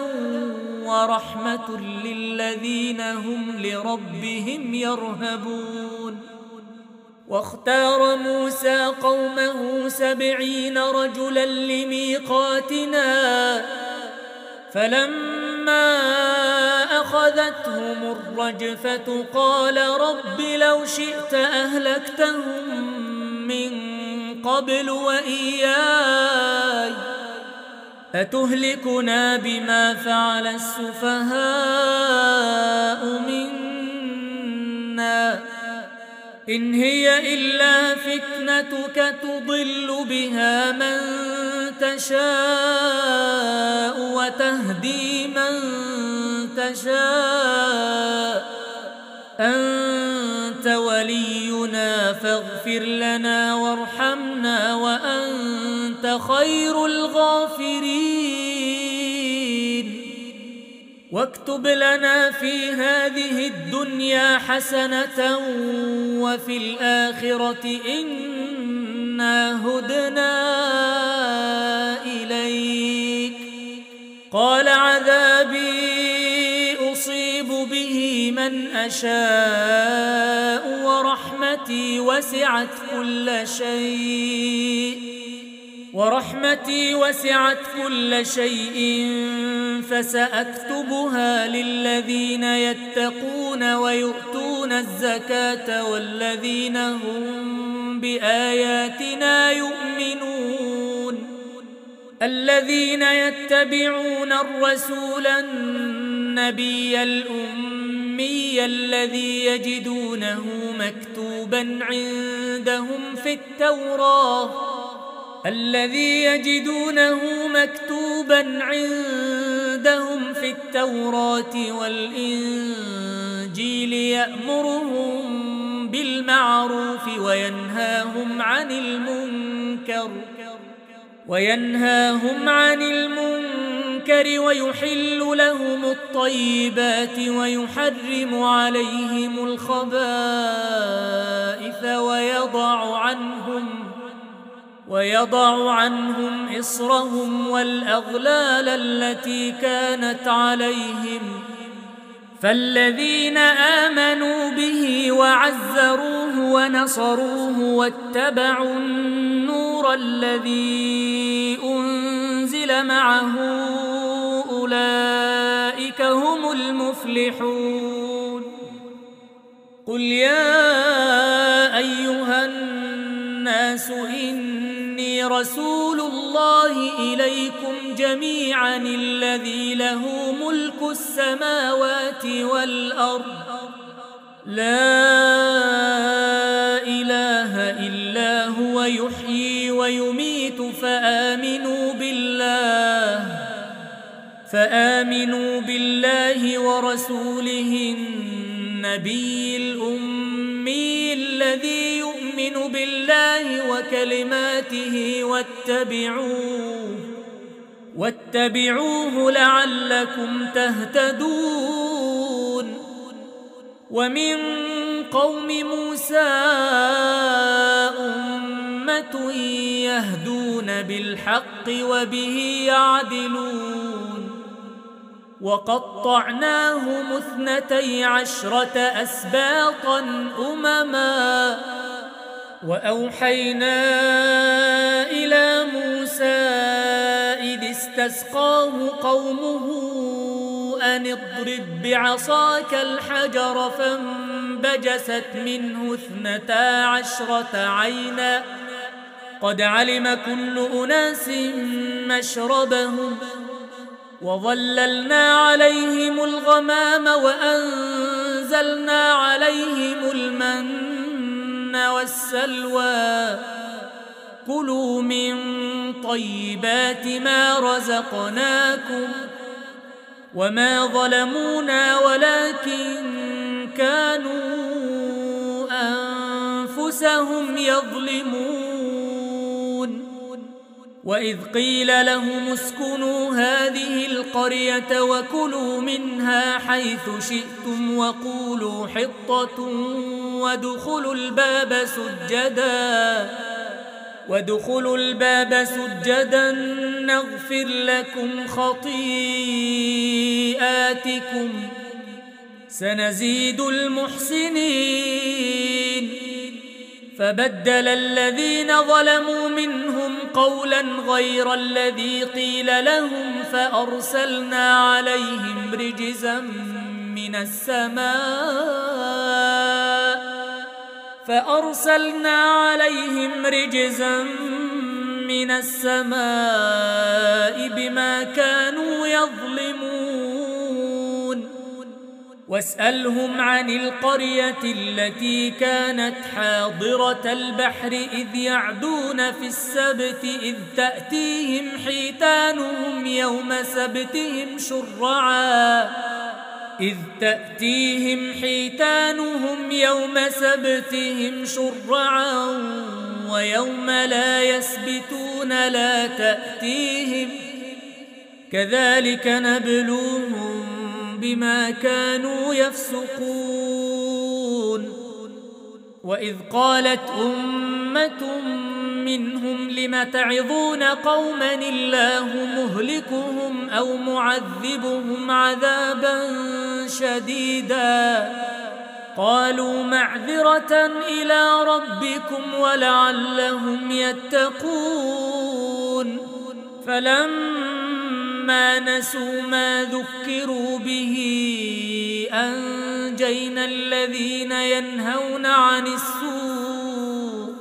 ورحمة للذين هم لربهم يرهبون واختار موسى قومه سبعين رجلا لميقاتنا فلما أخذتهم الرجفة قال رب لو شئت أهلكتهم من قبل وإياي أتهلكنا بما فعل السفهاء منا إن هي إلا فتنتك تضل بها من تشاء وتهدي من تشاء أنت ولينا فاغفر لنا وارحمنا وأنت خير الغافرين واكتب لنا في هذه الدنيا حسنة وفي الآخرة إنا هدنا إليك قال عذابي أصيب به من أشاء ورحمتي وسعت كل شيء ورحمتي وسعت كل شيء فسأكتبها للذين يتقون ويؤتون الزكاة والذين هم بآياتنا يؤمنون الذين يتبعون الرسول النبي الأمي الذي يجدونه مكتوبا عندهم في التوراة الذي يجدونه مكتوبا عندهم في التوراة والإنجيل يأمرهم بالمعروف وينهاهم عن المنكر وينهاهم عن المنكر ويحل لهم الطيبات ويحرم عليهم الخبائث ويضع عنهم ويضع عنهم إصرهم والأغلال التي كانت عليهم فالذين آمنوا به وعزروه ونصروه واتبعوا النور الذي أنزل معه أولئك هم المفلحون قل يا أيها الناس إني رسول الله إليكم جميعا الذي له ملك السماوات والأرض لا إله إلا هو يحيي ويميت فآمنوا بالله فآمنوا بالله ورسوله النبي الأمي الذي يؤمن بالله وكلماته واتبعوه واتبعوه لعلكم تهتدون ومن قوم موسى أمة يهدون بالحق وبه يعدلون وقطعناهم اثنتي عشرة أسباطا أمما وأوحينا إلى موسى إذ استسقاه قومه أن اضرب بعصاك الحجر فانبجست منه اثنتا عشرة عينا قد علم كل أناس مشربهم وظللنا عليهم الغمام وأنزلنا عليهم المن والسلوى كلوا من طيبات ما رزقناكم وما ظلمونا ولكن كانوا أنفسهم يظلمون وإذ قيل لهم اسكنوا هذه القرية وكلوا منها حيث شئتم وقولوا حطة وادخلوا الباب سجدا وادخلوا الباب سجدا نغفر لكم خطيئاتكم سنزيد المحسنين فبدل الذين ظلموا منهم قولا غير الذي قيل لهم فأرسلنا عليهم رجزا من السماء فأرسلنا عليهم رجزا من السماء بما كانوا يظلمون واسألهم عن القرية التي كانت حاضرة البحر إذ يعدون في السبت إذ تأتيهم حيتانهم يوم سبتهم شرعا إذ تأتيهم حيتانهم يوم سبتهم شرعا ويوم لا يسبتون لا تأتيهم كذلك نبلوهم بما كانوا يفسقون وإذ قالت أمة منهم لم تعظون قوما الله مهلكهم أو معذبهم عذابا شديدا قالوا معذرة إلى ربكم ولعلهم يتقون فلما نسوا ما ذكروا به أنجينا الذين ينهون عن السوء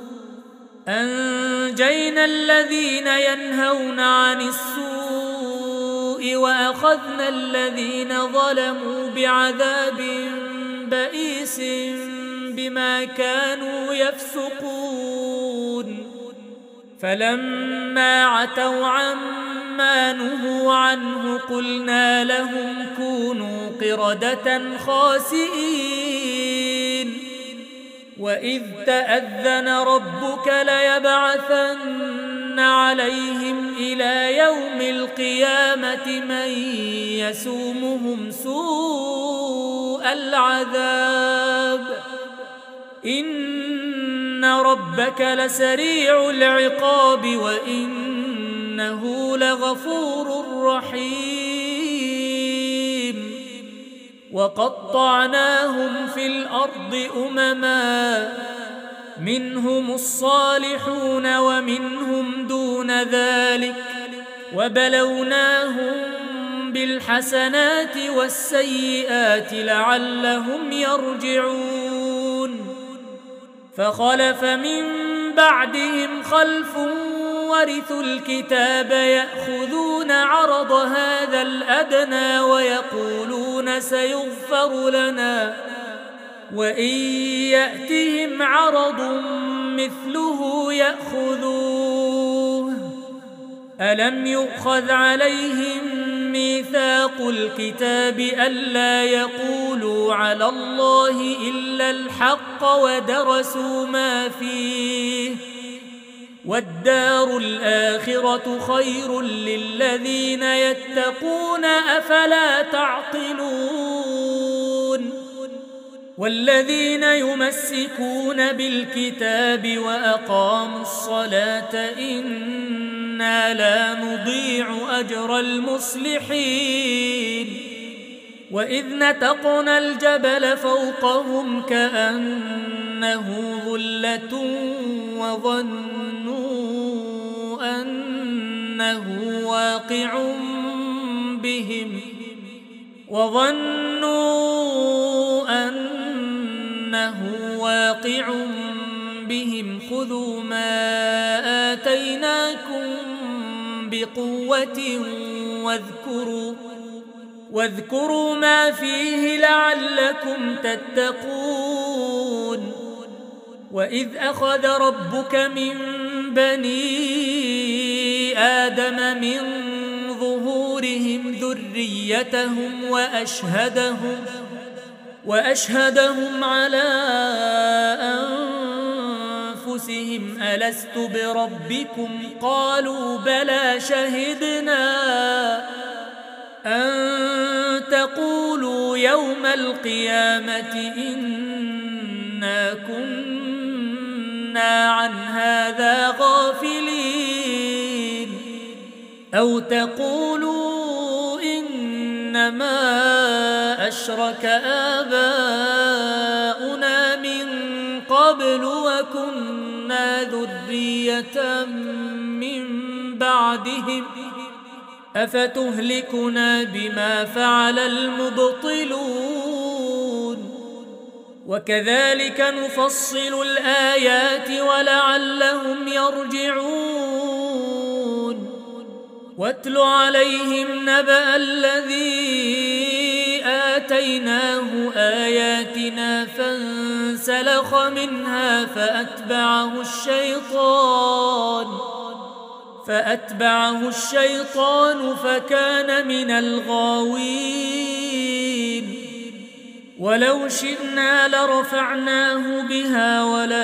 أنجينا الذين ينهون عن السوء وأخذنا الذين ظلموا بعذاب بئيس بما كانوا يفسقون فلما عتوا عما نهوا عنه قلنا لهم كونوا قردة خاسئين وإذ تأذن ربك ليبعثن عليهم إلى يوم القيامة من يسومهم سوء العذاب إن ربك لسريع العقاب وإنه لغفور رحيم وقطعناهم في الأرض أمما منهم الصالحون ومنهم دون ذلك وبلوناهم بالحسنات والسيئات لعلهم يرجعون فخلف من بعدهم خلف ورثوا الكتاب يأخذون عرض هذا الأدنى ويقولون سيغفر لنا وإن يأتهم عرض مثله يأخذوه ألم يؤخذ عليهم ميثاق الكتاب ألا يقولوا على الله إلا الحق ودرسوا ما فيه والدار الآخرة خير للذين يتقون أفلا تعقلون والذين يمسكون بالكتاب وأقاموا الصلاة إنا لا نضيع أجر المصلحين وإذ نتقنا الجبل فوقهم كأنه ظلة وظنوا أنه واقع بهم وظنوا أنه واقع بهم خذوا ما آتيناكم بقوة واذكروا واذكروا ما فيه لعلكم تتقون وإذ أخذ ربك من بني آدم من ظهورهم ذريتهم وأشهدهم وأشهدهم على أنفسهم ألست بربكم قالوا بلى شهدنا أن تقولوا يوم القيامة إنا كنا عن هذا غافلين أو تقولوا إنما أشرك آباؤنا من قبل وكنا ذرية من بعدهم أفتهلكنا بما فعل المبطلون وكذلك نفصل الآيات ولعلهم يرجعون واتل عليهم نبأ الذي آتيناه آياتنا فانسلخ منها فأتبعه الشيطان فأتبعه الشيطان فكان من الغاوين ولو شئنا لرفعناه بها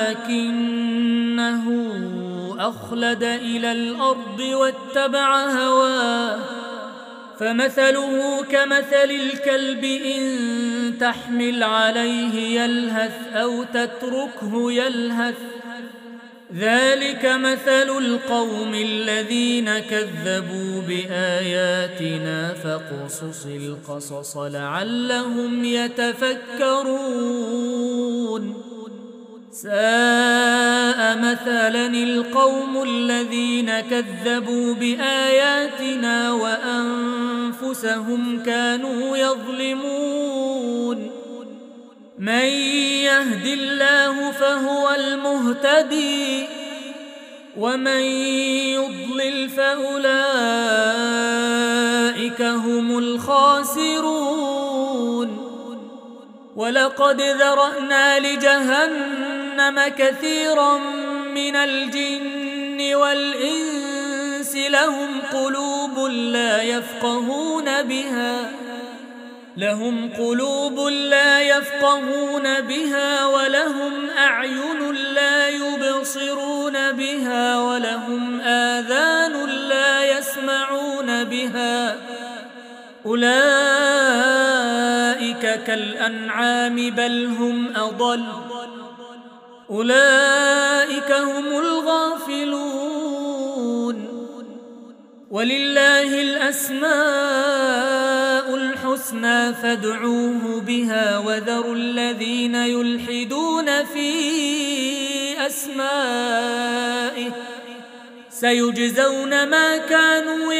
ولكنه أخلد إلى الأرض واتبع هواه فمثله كمثل الكلب إن تحمل عليه يلهث أو تتركه يلهث ذلك مثل القوم الذين كذبوا بآياتنا فاقصص القصص لعلهم يتفكرون ساء مثلا القوم الذين كذبوا بآياتنا وأنفسهم كانوا يظلمون من يهد الله فهو المهتدي ومن يضلل فأولئك هم الخاسرون ولقد ذرأنا لجهنم كثيرا من الجن والإنس لهم قلوب لا يفقهون بها لهم قلوب لا يفقهون بها ولهم أعين لا يبصرون بها ولهم آذان لا يسمعون بها أولئك كالأنعام بل هم أضل أولئك هم الغافلون ولله الأسماء الحسنى فادعوه بها وذروا الذين يلحدون في أسمائه سيجزون ما كانوا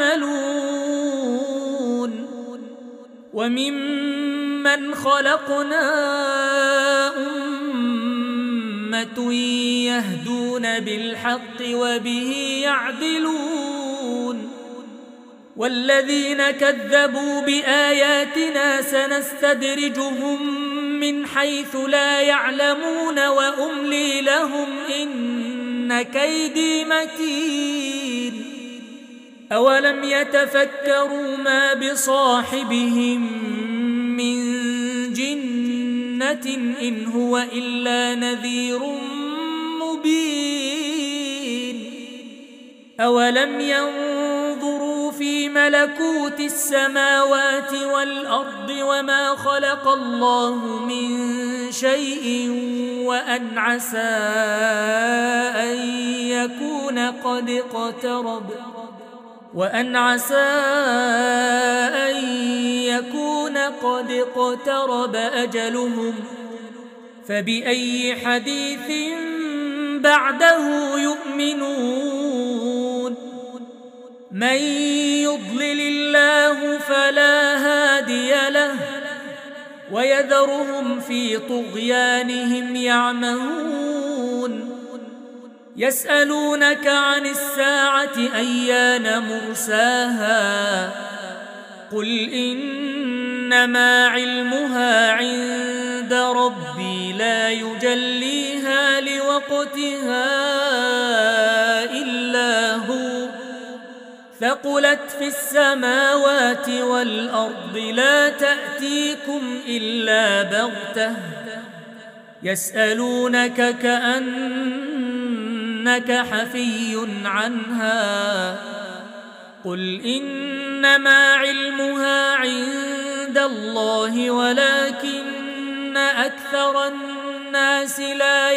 يعملون وممن خلقنا أمة يهدون بالحق وبه يعدلون والذين كذبوا بآياتنا سنستدرجهم من حيث لا يعلمون وأملي لهم إن كيدي متين أولم يتفكروا ما بصاحبهم من جنة إن هو إلا نذير مبين أولم ينظروا في ملكوت السماوات والأرض وما خلق الله من شيء وأن عسى أن يكون قد اقترب وأن عسى أن يكون قد اقترب أجلهم فبأي حديث بعده يؤمنون من يضلل الله فلا هادي له ويذرهم في طغيانهم يعمهون يسألونك عن الساعة أيان مرساها قل إنما علمها عند ربي لا يجليها لوقتها إلا هو ثقلت في السماوات والأرض لا تأتيكم إلا بغتة يسألونك كأنك حفي عنها قل إنما علمها عند الله ولكن أكثر الناس لا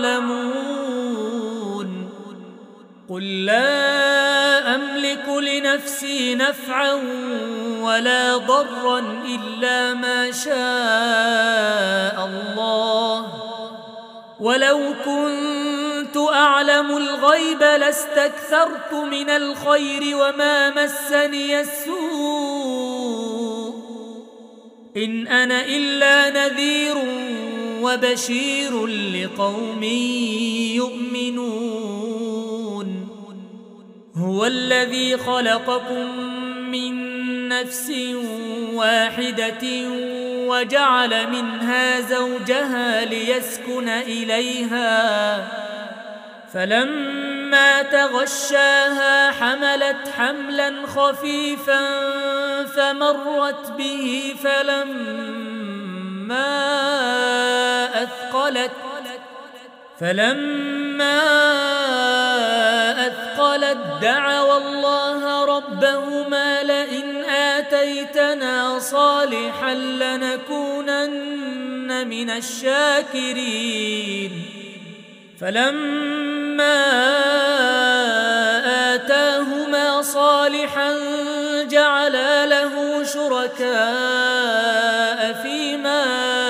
يعلمون قل لا أملك لنفسي نفعا ولا ضرا إلا ما شاء الله ولو كنت أعلم الغيب لاستكثرت من الخير وما مسني السوء إن أنا إلا نذير وبشير لقوم يؤمنون هو الذي خلقكم من نفس واحدة وجعل منها زوجها ليسكن إليها فلما تغشاها حملت حملا خفيفا فمرت به فلما أثقلت فلما أثقلت دعوا الله ربهما لئن آتيتنا صالحا لنكونن من الشاكرين فلما آتاهما صالحا جعلا له شركاء فيما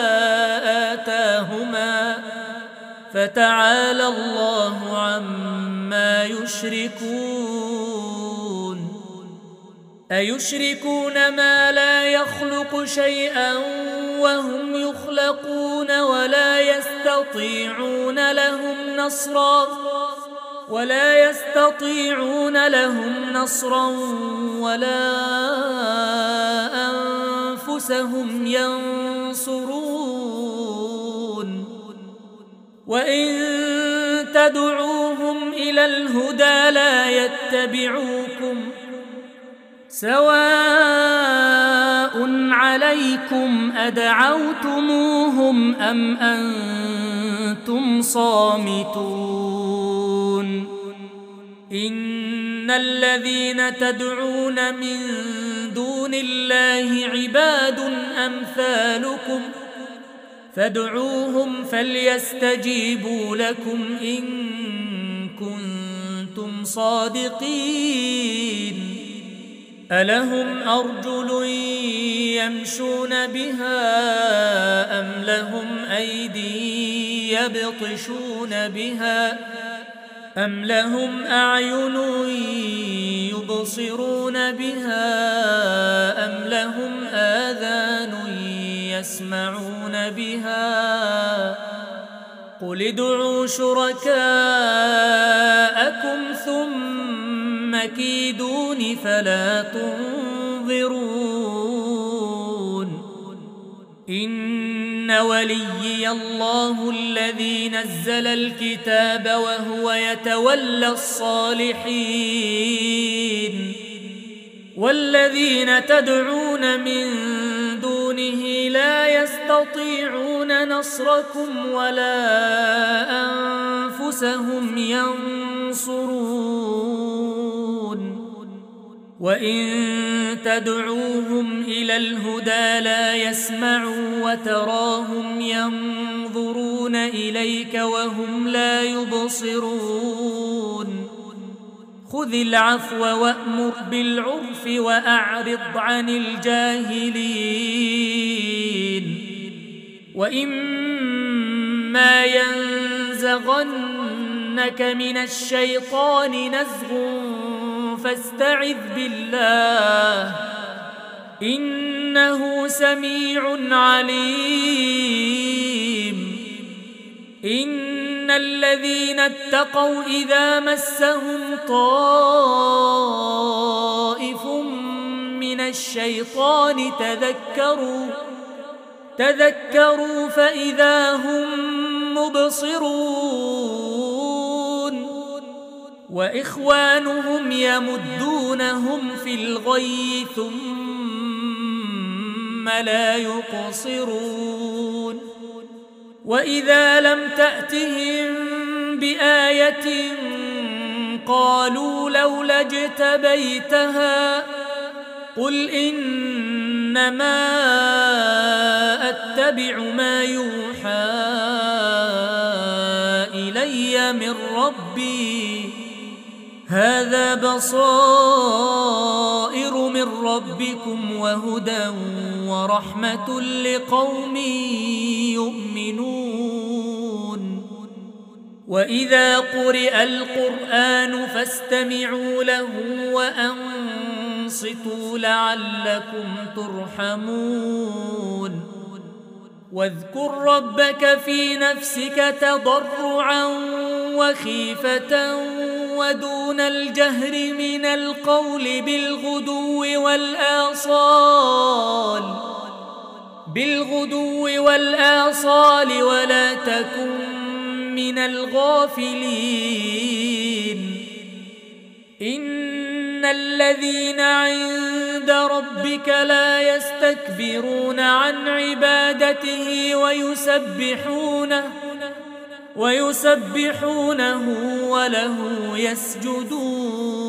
آتاهما فتعالى الله عما يشركون أيشركون ما لا يخلق شيئا وهم يخلقون ولا يستطيعون لهم نصرا ولا يستطيعون لهم نصرا ولا أنفسهم ينصرون وإن تدعوهم إلى الهدى لا يتبعوكم سواء عليكم أدعوتموهم أم أنتم صامتون إن الذين تدعون من دون الله عباد أمثالكم فادعوهم فليستجيبوا لكم إن كنتم صادقين ألهم أرجل يمشون بها أم لهم أيدي يبطشون بها أم لهم أعين يبصرون بها أم لهم آذان يسمعون بها قل ادعوا شركاءكم ثم كيدون فلا تنظرون إن وليي الله الذي نزل الكتاب وهو يتولى الصالحين والذين تدعون من دونه لا يستطيعون نصركم ولا أنفسهم ينصرون وإن تدعوهم إلى الهدى لا يسمعوا وتراهم ينظرون إليك وهم لا يبصرون خذ العفو وأمر بالعرف وأعرض عن الجاهلين وإما ينزغنك من الشيطان نزغ فاستعذ بالله إنه سميع عليم إن الذين اتقوا إذا مسهم طائف من الشيطان تذكروا تذكروا فإذا هم مبصرون وإخوانهم يمدونهم في الغي ثم لا يقصرون وإذا لم تأتهم بآية قالوا لولا اجتبيتها قل إنما أتبع ما يوحى إلي من ربي هذا بصائر من ربكم وهدى ورحمة لقوم يؤمنون وإذا قرئ القرآن فاستمعوا له وأنصتوا لعلكم ترحمون واذكر ربك في نفسك تضرعا وخيفة ودون الجهر من القول بالغدو والآصال بالغدو والآصال ولا تكن من الغافلين إن الذين عند ربك لا يستكبرون عن عبادته ويسبحونه ويسبحونه وله يسجدون